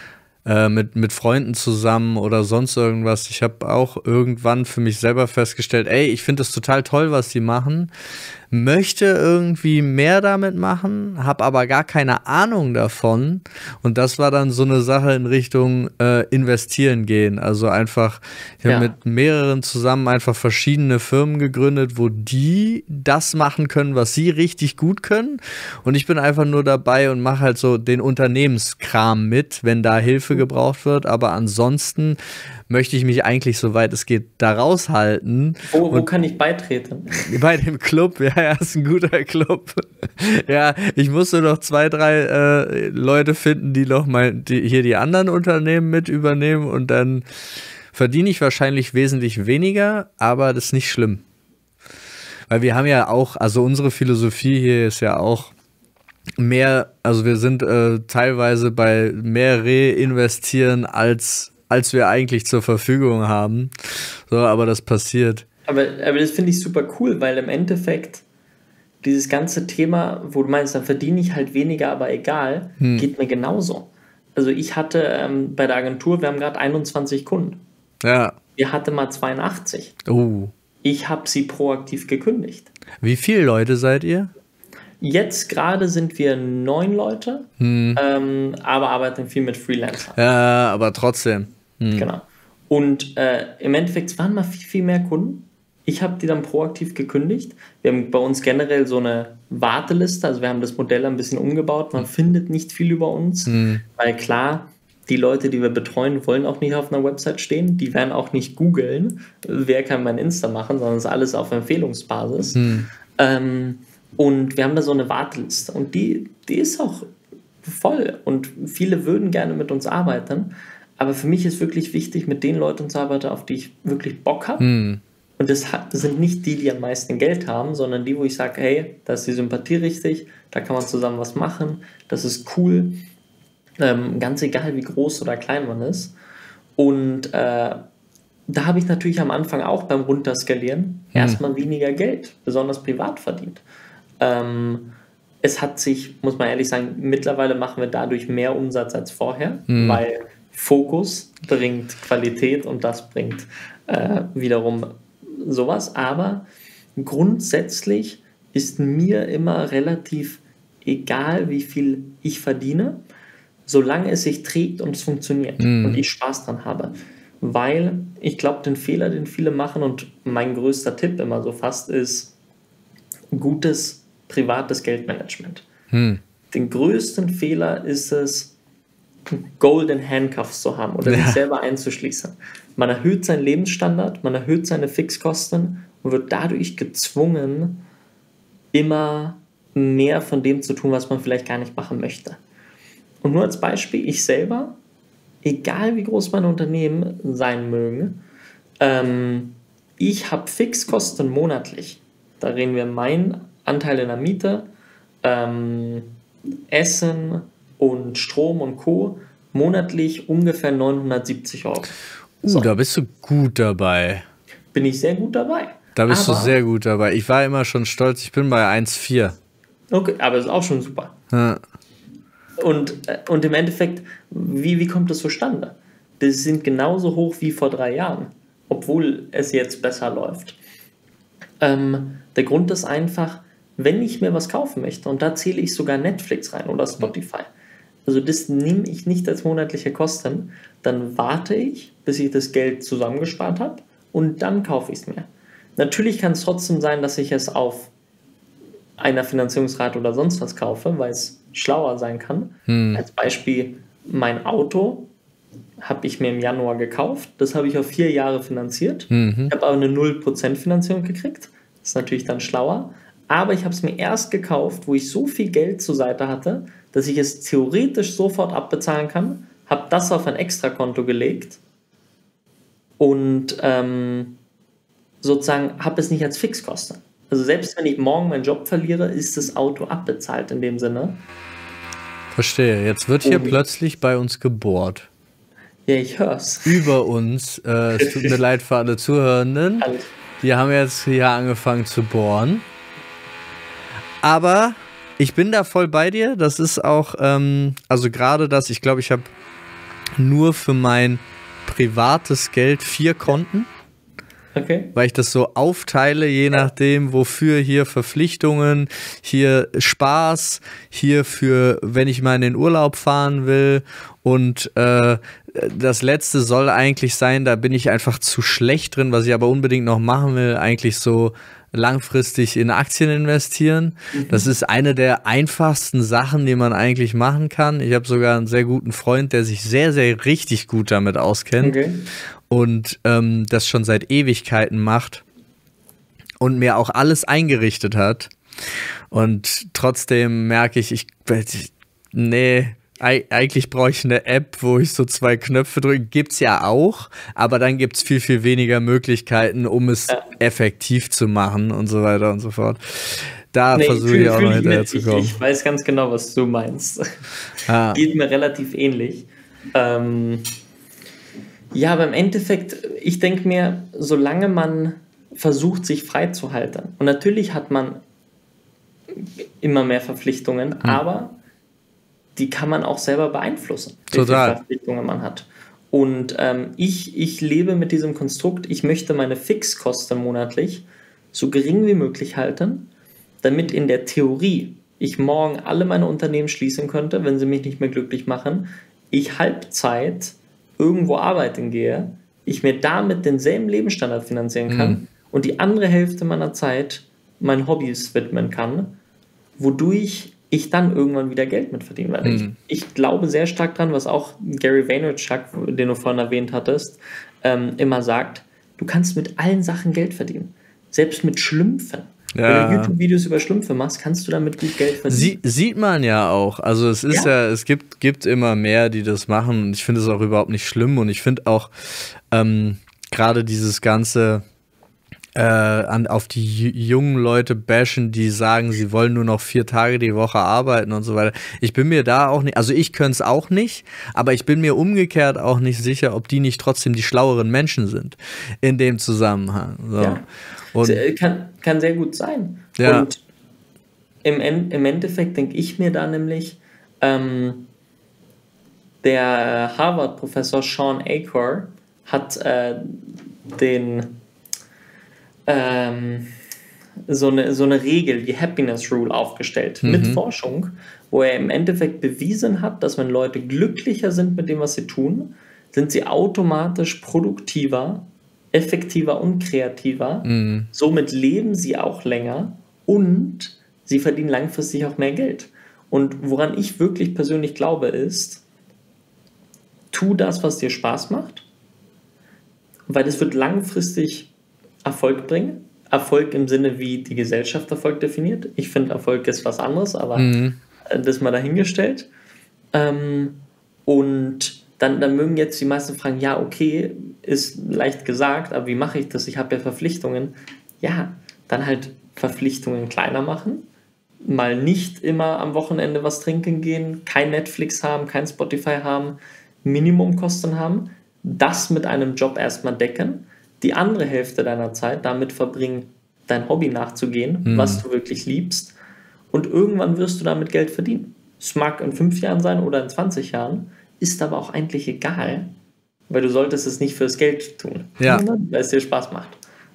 mit Freunden zusammen oder sonst irgendwas. Ich habe auch irgendwann für mich selber festgestellt, ich finde das total toll, was die machen, möchte irgendwie mehr damit machen, habe aber gar keine Ahnung davon und das war dann so eine Sache in Richtung investieren gehen, also einfach, ich habe mit mehreren zusammen einfach verschiedene Firmen gegründet, wo die das machen können, was sie richtig gut können und ich bin einfach nur dabei und mache halt so den Unternehmenskram mit, wenn da Hilfe gebraucht wird, aber ansonsten möchte ich mich eigentlich, soweit es geht, da raushalten. Wo kann ich beitreten? Bei dem Club, ja, ist ein guter Club. Ja, ich musste noch 2, 3 Leute finden, die noch mal hier die anderen Unternehmen mit übernehmen und dann verdiene ich wahrscheinlich wesentlich weniger, aber das ist nicht schlimm. Weil wir haben ja auch, also unsere Philosophie hier ist ja auch mehr, also wir sind teilweise bei mehr reinvestieren als wir eigentlich zur Verfügung haben. So, aber das passiert. Aber das finde ich super cool, weil im Endeffekt dieses ganze Thema, wo du meinst, dann verdiene ich halt weniger, aber egal, geht mir genauso. Also ich hatte bei der Agentur, wir haben gerade 21 Kunden. Ja. Wir hatten mal 82. Ich habe sie proaktiv gekündigt. Wie viele Leute seid ihr? Jetzt gerade sind wir 9 Leute, aber arbeiten viel mit Freelancern. Ja, aber trotzdem. Genau. Und im Endeffekt waren mal viel, viel mehr Kunden. Ich habe die dann proaktiv gekündigt. Wir haben bei uns generell so eine Warteliste, also wir haben das Modell ein bisschen umgebaut. Man findet nicht viel über uns, weil klar, die Leute, die wir betreuen, wollen auch nicht auf einer Website stehen. Die werden auch nicht googeln, wer kann mein Insta machen, sondern es ist alles auf Empfehlungsbasis. Und wir haben da so eine Warteliste und die ist auch voll und viele würden gerne mit uns arbeiten. Aber für mich ist wirklich wichtig, mit den Leuten zu arbeiten, auf die ich wirklich Bock habe. Und das sind nicht die am meisten Geld haben, sondern die, wo ich sage, hey, da ist die Sympathie richtig, da kann man zusammen was machen, das ist cool. ganz egal wie groß oder klein man ist. Und da habe ich natürlich am Anfang auch beim Runterskalieren erstmal weniger Geld, besonders privat verdient. Es hat sich, muss man ehrlich sagen, mittlerweile machen wir dadurch mehr Umsatz als vorher, weil Fokus bringt Qualität und das bringt wiederum sowas. Aber grundsätzlich ist mir immer relativ egal, wie viel ich verdiene, solange es sich trägt und es funktioniert und ich Spaß dran habe. Weil ich glaube, den Fehler, den viele machen und mein größter Tipp immer so fast ist gutes privates Geldmanagement. Den größten Fehler ist es, Golden Handcuffs zu haben oder sich selber einzuschließen. Man erhöht seinen Lebensstandard, man erhöht seine Fixkosten und wird dadurch gezwungen, immer mehr von dem zu tun, was man vielleicht gar nicht machen möchte. Und nur als Beispiel, ich selber, egal wie groß meine Unternehmen sein mögen, ich habe Fixkosten monatlich. Da reden wir mein Anteil in der Miete, Essen und Strom und Co. monatlich ungefähr 970 Euro. So. Da bist du gut dabei. Bin ich sehr gut dabei. Da bist du sehr gut dabei. Ich war immer schon stolz, ich bin bei 1,4. Okay, aber ist auch schon super. Ja. Und im Endeffekt, wie kommt das zustande? Das sind genauso hoch wie vor 3 Jahren, obwohl es jetzt besser läuft. Der Grund ist einfach, wenn ich mir was kaufen möchte, und da zähle ich sogar Netflix rein oder Spotify, also das nehme ich nicht als monatliche Kosten, dann warte ich, bis ich das Geld zusammengespart habe und dann kaufe ich es mir. Natürlich kann es trotzdem sein, dass ich es auf einer Finanzierungsrate oder sonst was kaufe, weil es schlauer sein kann. Als Beispiel, mein Auto habe ich mir im Januar gekauft, das habe ich auf 4 Jahre finanziert. Ich habe aber eine 0% Finanzierung gekriegt, das ist natürlich dann schlauer, aber ich habe es mir erst gekauft, wo ich so viel Geld zur Seite hatte, dass ich es theoretisch sofort abbezahlen kann, habe das auf ein Extrakonto gelegt und sozusagen habe es nicht als Fixkosten. Also selbst wenn ich morgen meinen Job verliere, ist das Auto abbezahlt in dem Sinne. Verstehe. Jetzt wird hier plötzlich bei uns gebohrt. Ja, ich hör's. Über uns. Es tut mir leid für alle Zuhörenden. Die haben jetzt hier angefangen zu bohren. Aber ich bin da voll bei dir. Das ist auch, also gerade das, ich glaube, ich habe nur für mein privates Geld 4 Konten. Okay. Weil ich das so aufteile, je nachdem, wofür hier Verpflichtungen, hier Spaß, hier für, wenn ich mal in den Urlaub fahren will. Und das letzte soll eigentlich sein, da bin ich einfach zu schlecht drin, was ich aber unbedingt noch machen will, eigentlich so langfristig in Aktien investieren. Das ist eine der einfachsten Sachen, die man eigentlich machen kann. Ich habe sogar einen sehr guten Freund, der sich sehr, sehr richtig gut damit auskennt. Okay. Und das schon seit Ewigkeiten macht und mir auch alles eingerichtet hat. Und trotzdem merke ich, eigentlich brauche ich eine App, wo ich so 2 Knöpfe drücke. Gibt's ja auch, aber dann gibt's viel, viel weniger Möglichkeiten, um es effektiv zu machen und so weiter und so fort. Da versuche ich auch noch hinterher zu kommen. Ich weiß ganz genau, was du meinst. Geht mir relativ ähnlich. Ja, aber im Endeffekt, ich denke mir, solange man versucht, sich frei zu halten, und natürlich hat man immer mehr Verpflichtungen, aber die kann man auch selber beeinflussen, wie viele Verpflichtungen man hat. Und ich lebe mit diesem Konstrukt, ich möchte meine Fixkosten monatlich so gering wie möglich halten, damit in der Theorie ich morgen alle meine Unternehmen schließen könnte, wenn sie mich nicht mehr glücklich machen, ich Halbzeit irgendwo arbeiten gehe, ich mir damit denselben Lebensstandard finanzieren kann und die andere Hälfte meiner Zeit meinen Hobbys widmen kann, wodurch ich dann irgendwann wieder Geld mit verdienen werde. Ich glaube sehr stark dran, was auch Gary Vaynerchuk, den du vorhin erwähnt hattest, immer sagt, du kannst mit allen Sachen Geld verdienen. Selbst mit Schlümpfen. Ja. Wenn du YouTube-Videos über Schlümpfe machst, kannst du damit gut Geld verdienen. Sieht man ja auch. Also es ist es gibt immer mehr, die das machen. Und ich finde es auch überhaupt nicht schlimm. Und ich finde auch gerade dieses ganze auf die jungen Leute bashen, die sagen, sie wollen nur noch 4 Tage die Woche arbeiten und so weiter. Ich bin mir da auch nicht, also ich könnte es auch nicht, aber ich bin mir umgekehrt auch nicht sicher, ob die nicht trotzdem die schlaueren Menschen sind in dem Zusammenhang. So. Ja. Und, kann sehr gut sein. Ja. Und im Endeffekt denke ich mir da nämlich, der Harvard-Professor Sean Achor hat so eine Regel, die Happiness Rule, aufgestellt mit Forschung, wo er im Endeffekt bewiesen hat, dass wenn Leute glücklicher sind mit dem, was sie tun, sind sie automatisch produktiver, effektiver und kreativer. Somit leben sie auch länger und sie verdienen langfristig auch mehr Geld. Und woran ich wirklich persönlich glaube, ist, tu das, was dir Spaß macht, weil das wird langfristig Erfolg bringen. Erfolg im Sinne, wie die Gesellschaft Erfolg definiert. Ich finde, Erfolg ist was anderes, aber das mal dahingestellt. Und dann mögen jetzt die meisten fragen, ja, okay, ist leicht gesagt, aber wie mache ich das? Ich habe ja Verpflichtungen. Ja, dann halt Verpflichtungen kleiner machen. Mal nicht immer am Wochenende was trinken gehen, kein Netflix haben, kein Spotify haben, Minimumkosten haben. Das mit einem Job erstmal decken. Die andere Hälfte deiner Zeit damit verbringen, dein Hobby nachzugehen, was du wirklich liebst. Und irgendwann wirst du damit Geld verdienen. Es mag in 5 Jahren sein oder in 20 Jahren, ist aber auch eigentlich egal, weil du solltest es nicht fürs Geld tun, weil es dir Spaß macht.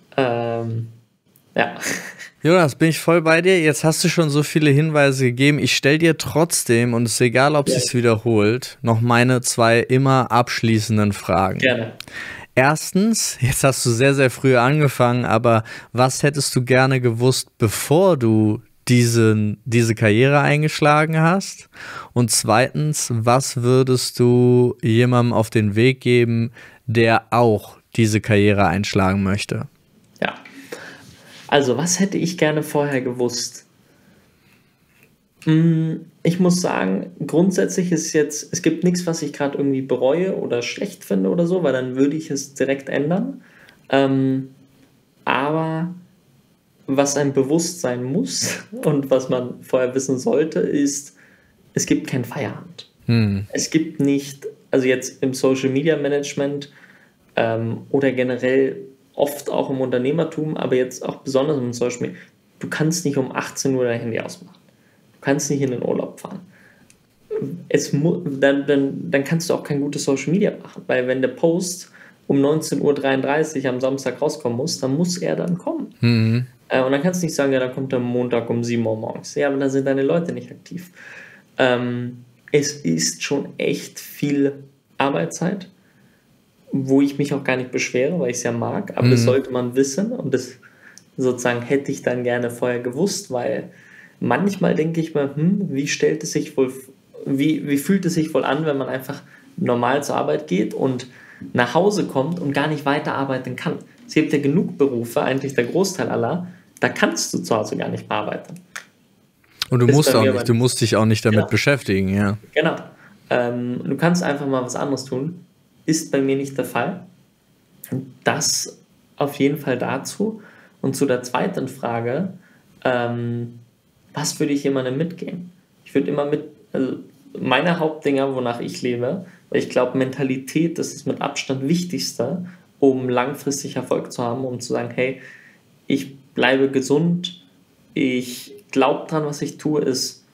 Ja. Jonas, bin ich voll bei dir. Jetzt hast du schon so viele Hinweise gegeben. Ich stelle dir trotzdem, und es ist egal, ob es sich wiederholt, noch meine 2 immer abschließenden Fragen. Gerne. Erstens, jetzt hast du sehr, sehr früh angefangen, aber was hättest du gerne gewusst, bevor du diese Karriere eingeschlagen hast? Und zweitens, was würdest du jemandem auf den Weg geben, der auch diese Karriere einschlagen möchte? Ja, also was hätte ich gerne vorher gewusst? Ich muss sagen, grundsätzlich ist jetzt, es gibt nichts, was ich gerade irgendwie bereue oder schlecht finde oder so, weil dann würde ich es direkt ändern. Aber was einem bewusst sein muss und was man vorher wissen sollte, ist, es gibt kein Feierabend. Es gibt nicht, also jetzt im Social Media Management oder generell oft auch im Unternehmertum, aber jetzt auch besonders im Social Media, du kannst nicht um 18 Uhr dein Handy ausmachen. Du kannst nicht in den Urlaub fahren. Dann kannst du auch kein gutes Social Media machen, weil wenn der Post um 19.33 Uhr am Samstag rauskommen muss, dann muss er dann kommen. Und dann kannst du nicht sagen, ja, dann kommt er Montag um 7 Uhr morgens. Ja, aber dann sind deine Leute nicht aktiv. Es ist schon echt viel Arbeitszeit, wo ich mich auch gar nicht beschwere, weil ich es ja mag, aber das sollte man wissen und das sozusagen hätte ich dann gerne vorher gewusst, weil manchmal denke ich mir, wie fühlt es sich wohl an, wenn man einfach normal zur Arbeit geht und nach Hause kommt und gar nicht weiterarbeiten kann. Es gibt ja genug Berufe, eigentlich der Großteil aller, da kannst du zu Hause gar nicht mehr arbeiten. Und du musst dich auch nicht damit beschäftigen, ja. Genau. Du kannst einfach mal was anderes tun. Ist bei mir nicht der Fall. Und das auf jeden Fall dazu. Und zu der zweiten Frage, was würde ich jemandem mitgeben? Ich würde immer also meine Hauptdinger, wonach ich lebe, weil ich glaube, Mentalität ist das mit Abstand Wichtigste, um langfristig Erfolg zu haben, um zu sagen, hey, ich bleibe gesund, ich glaube dran, was ich tue, ist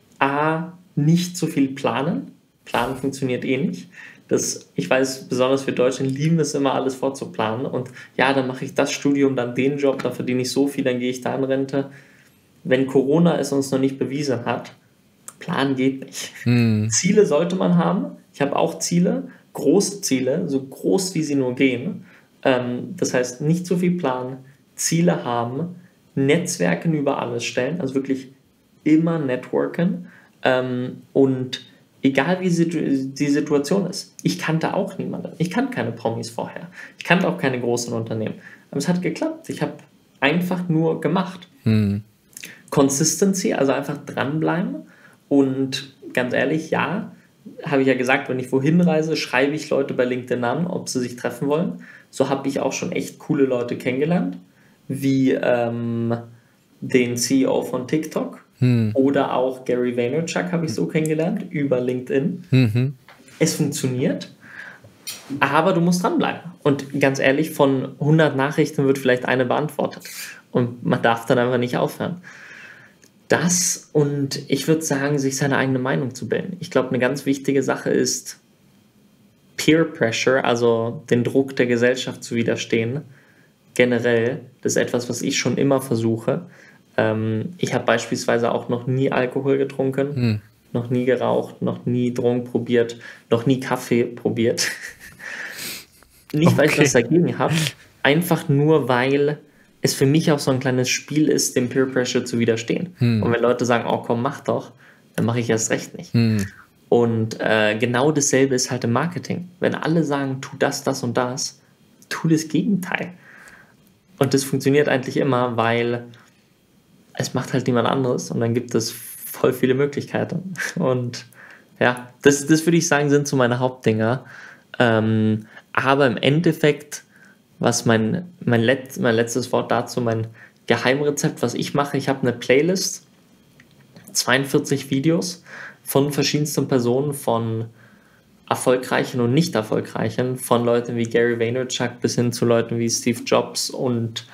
nicht zu viel planen. Planen funktioniert eh nicht. Ich weiß, besonders wir Deutschen lieben es immer, alles vorzuplanen und ja, dann mache ich das Studium, dann den Job, dann verdiene ich so viel, dann gehe ich da in Rente. Wenn Corona es uns noch nicht bewiesen hat, planen geht nicht. Ziele sollte man haben. Ich habe auch Ziele, große Ziele, so groß wie sie nur gehen. Das heißt, nicht zu viel planen, Ziele haben, Netzwerken über alles stellen, also wirklich immer networken und egal wie die Situation ist. Ich kannte auch niemanden. Ich kannte keine Promis vorher. Ich kannte auch keine großen Unternehmen. Aber es hat geklappt. Ich habe einfach nur gemacht. Consistency, also einfach dranbleiben. Und ganz ehrlich, ja, habe ich ja gesagt, wenn ich wohin reise, schreibe ich Leute bei LinkedIn an, ob sie sich treffen wollen. So habe ich auch schon echt coole Leute kennengelernt. wie den CEO von TikTok oder auch Gary Vaynerchuk habe ich so kennengelernt über LinkedIn. Es funktioniert, aber du musst dranbleiben. Und ganz ehrlich, von 100 Nachrichten wird vielleicht eine beantwortet. Und man darf dann einfach nicht aufhören. Das und ich würde sagen, sich seine eigene Meinung zu bilden. Ich glaube, eine ganz wichtige Sache ist Peer Pressure, also den Druck der Gesellschaft zu widerstehen. Generell, das ist etwas, was ich schon immer versuche. Ich habe beispielsweise auch noch nie Alkohol getrunken, noch nie geraucht, noch nie Drogen probiert, noch nie Kaffee probiert. Nicht, weil ich was dagegen habe, einfach nur, weil es für mich auch so ein kleines Spiel ist, dem Peer Pressure zu widerstehen. Und wenn Leute sagen, oh komm, mach doch, dann mache ich erst recht nicht. Und genau dasselbe ist halt im Marketing. Wenn alle sagen, tu das, das und das, tu das Gegenteil. Und das funktioniert eigentlich immer, weil es macht halt niemand anderes und dann gibt es voll viele Möglichkeiten. Und ja, das würde ich sagen, sind so meine Hauptdinger. Aber im Endeffekt, was mein letztes Wort dazu, mein Geheimrezept, was ich mache, ich habe eine Playlist, 42 Videos von verschiedensten Personen, von erfolgreichen und nicht erfolgreichen, von Leuten wie Gary Vaynerchuk bis hin zu Leuten wie Steve Jobs und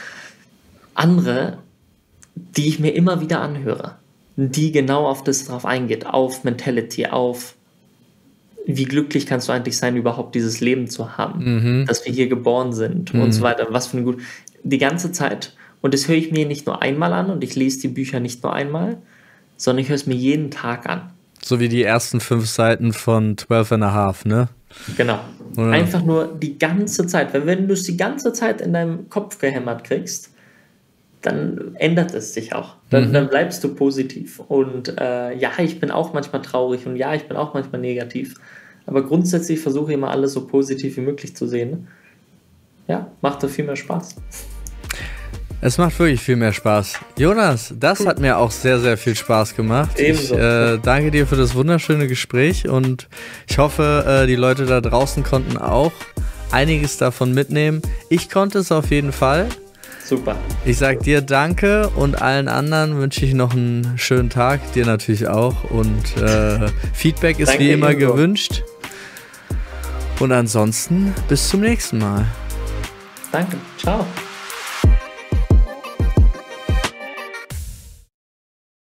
andere, die ich mir immer wieder anhöre, die genau auf das drauf eingeht, auf Mentality, auf wie glücklich kannst du eigentlich sein, überhaupt dieses Leben zu haben, dass wir hier geboren sind und so weiter, was für eine gute, die ganze Zeit. Und das höre ich mir nicht nur einmal an und ich lese die Bücher nicht nur einmal, sondern ich höre es mir jeden Tag an. So wie die ersten 5 Seiten von 12 and a Half, ne? Genau. Oder? Einfach nur die ganze Zeit. Wenn du es die ganze Zeit in deinem Kopf gehämmert kriegst, dann ändert es sich auch. Dann bleibst du positiv. Und ja, ich bin auch manchmal traurig und ja, ich bin auch manchmal negativ. Aber grundsätzlich versuche ich immer alles so positiv wie möglich zu sehen. Ja, macht doch viel mehr Spaß. Es macht wirklich viel mehr Spaß. Jonas, das hat mir auch sehr, sehr viel Spaß gemacht. Ebenso. Ich danke dir für das wunderschöne Gespräch und ich hoffe, die Leute da draußen konnten auch einiges davon mitnehmen. Ich konnte es auf jeden Fall. Super. Ich sag dir danke und allen anderen wünsche ich noch einen schönen Tag. Dir natürlich auch. Und Feedback ist Danke wie immer ebenso. gewünscht. Und ansonsten bis zum nächsten Mal. Danke. Ciao.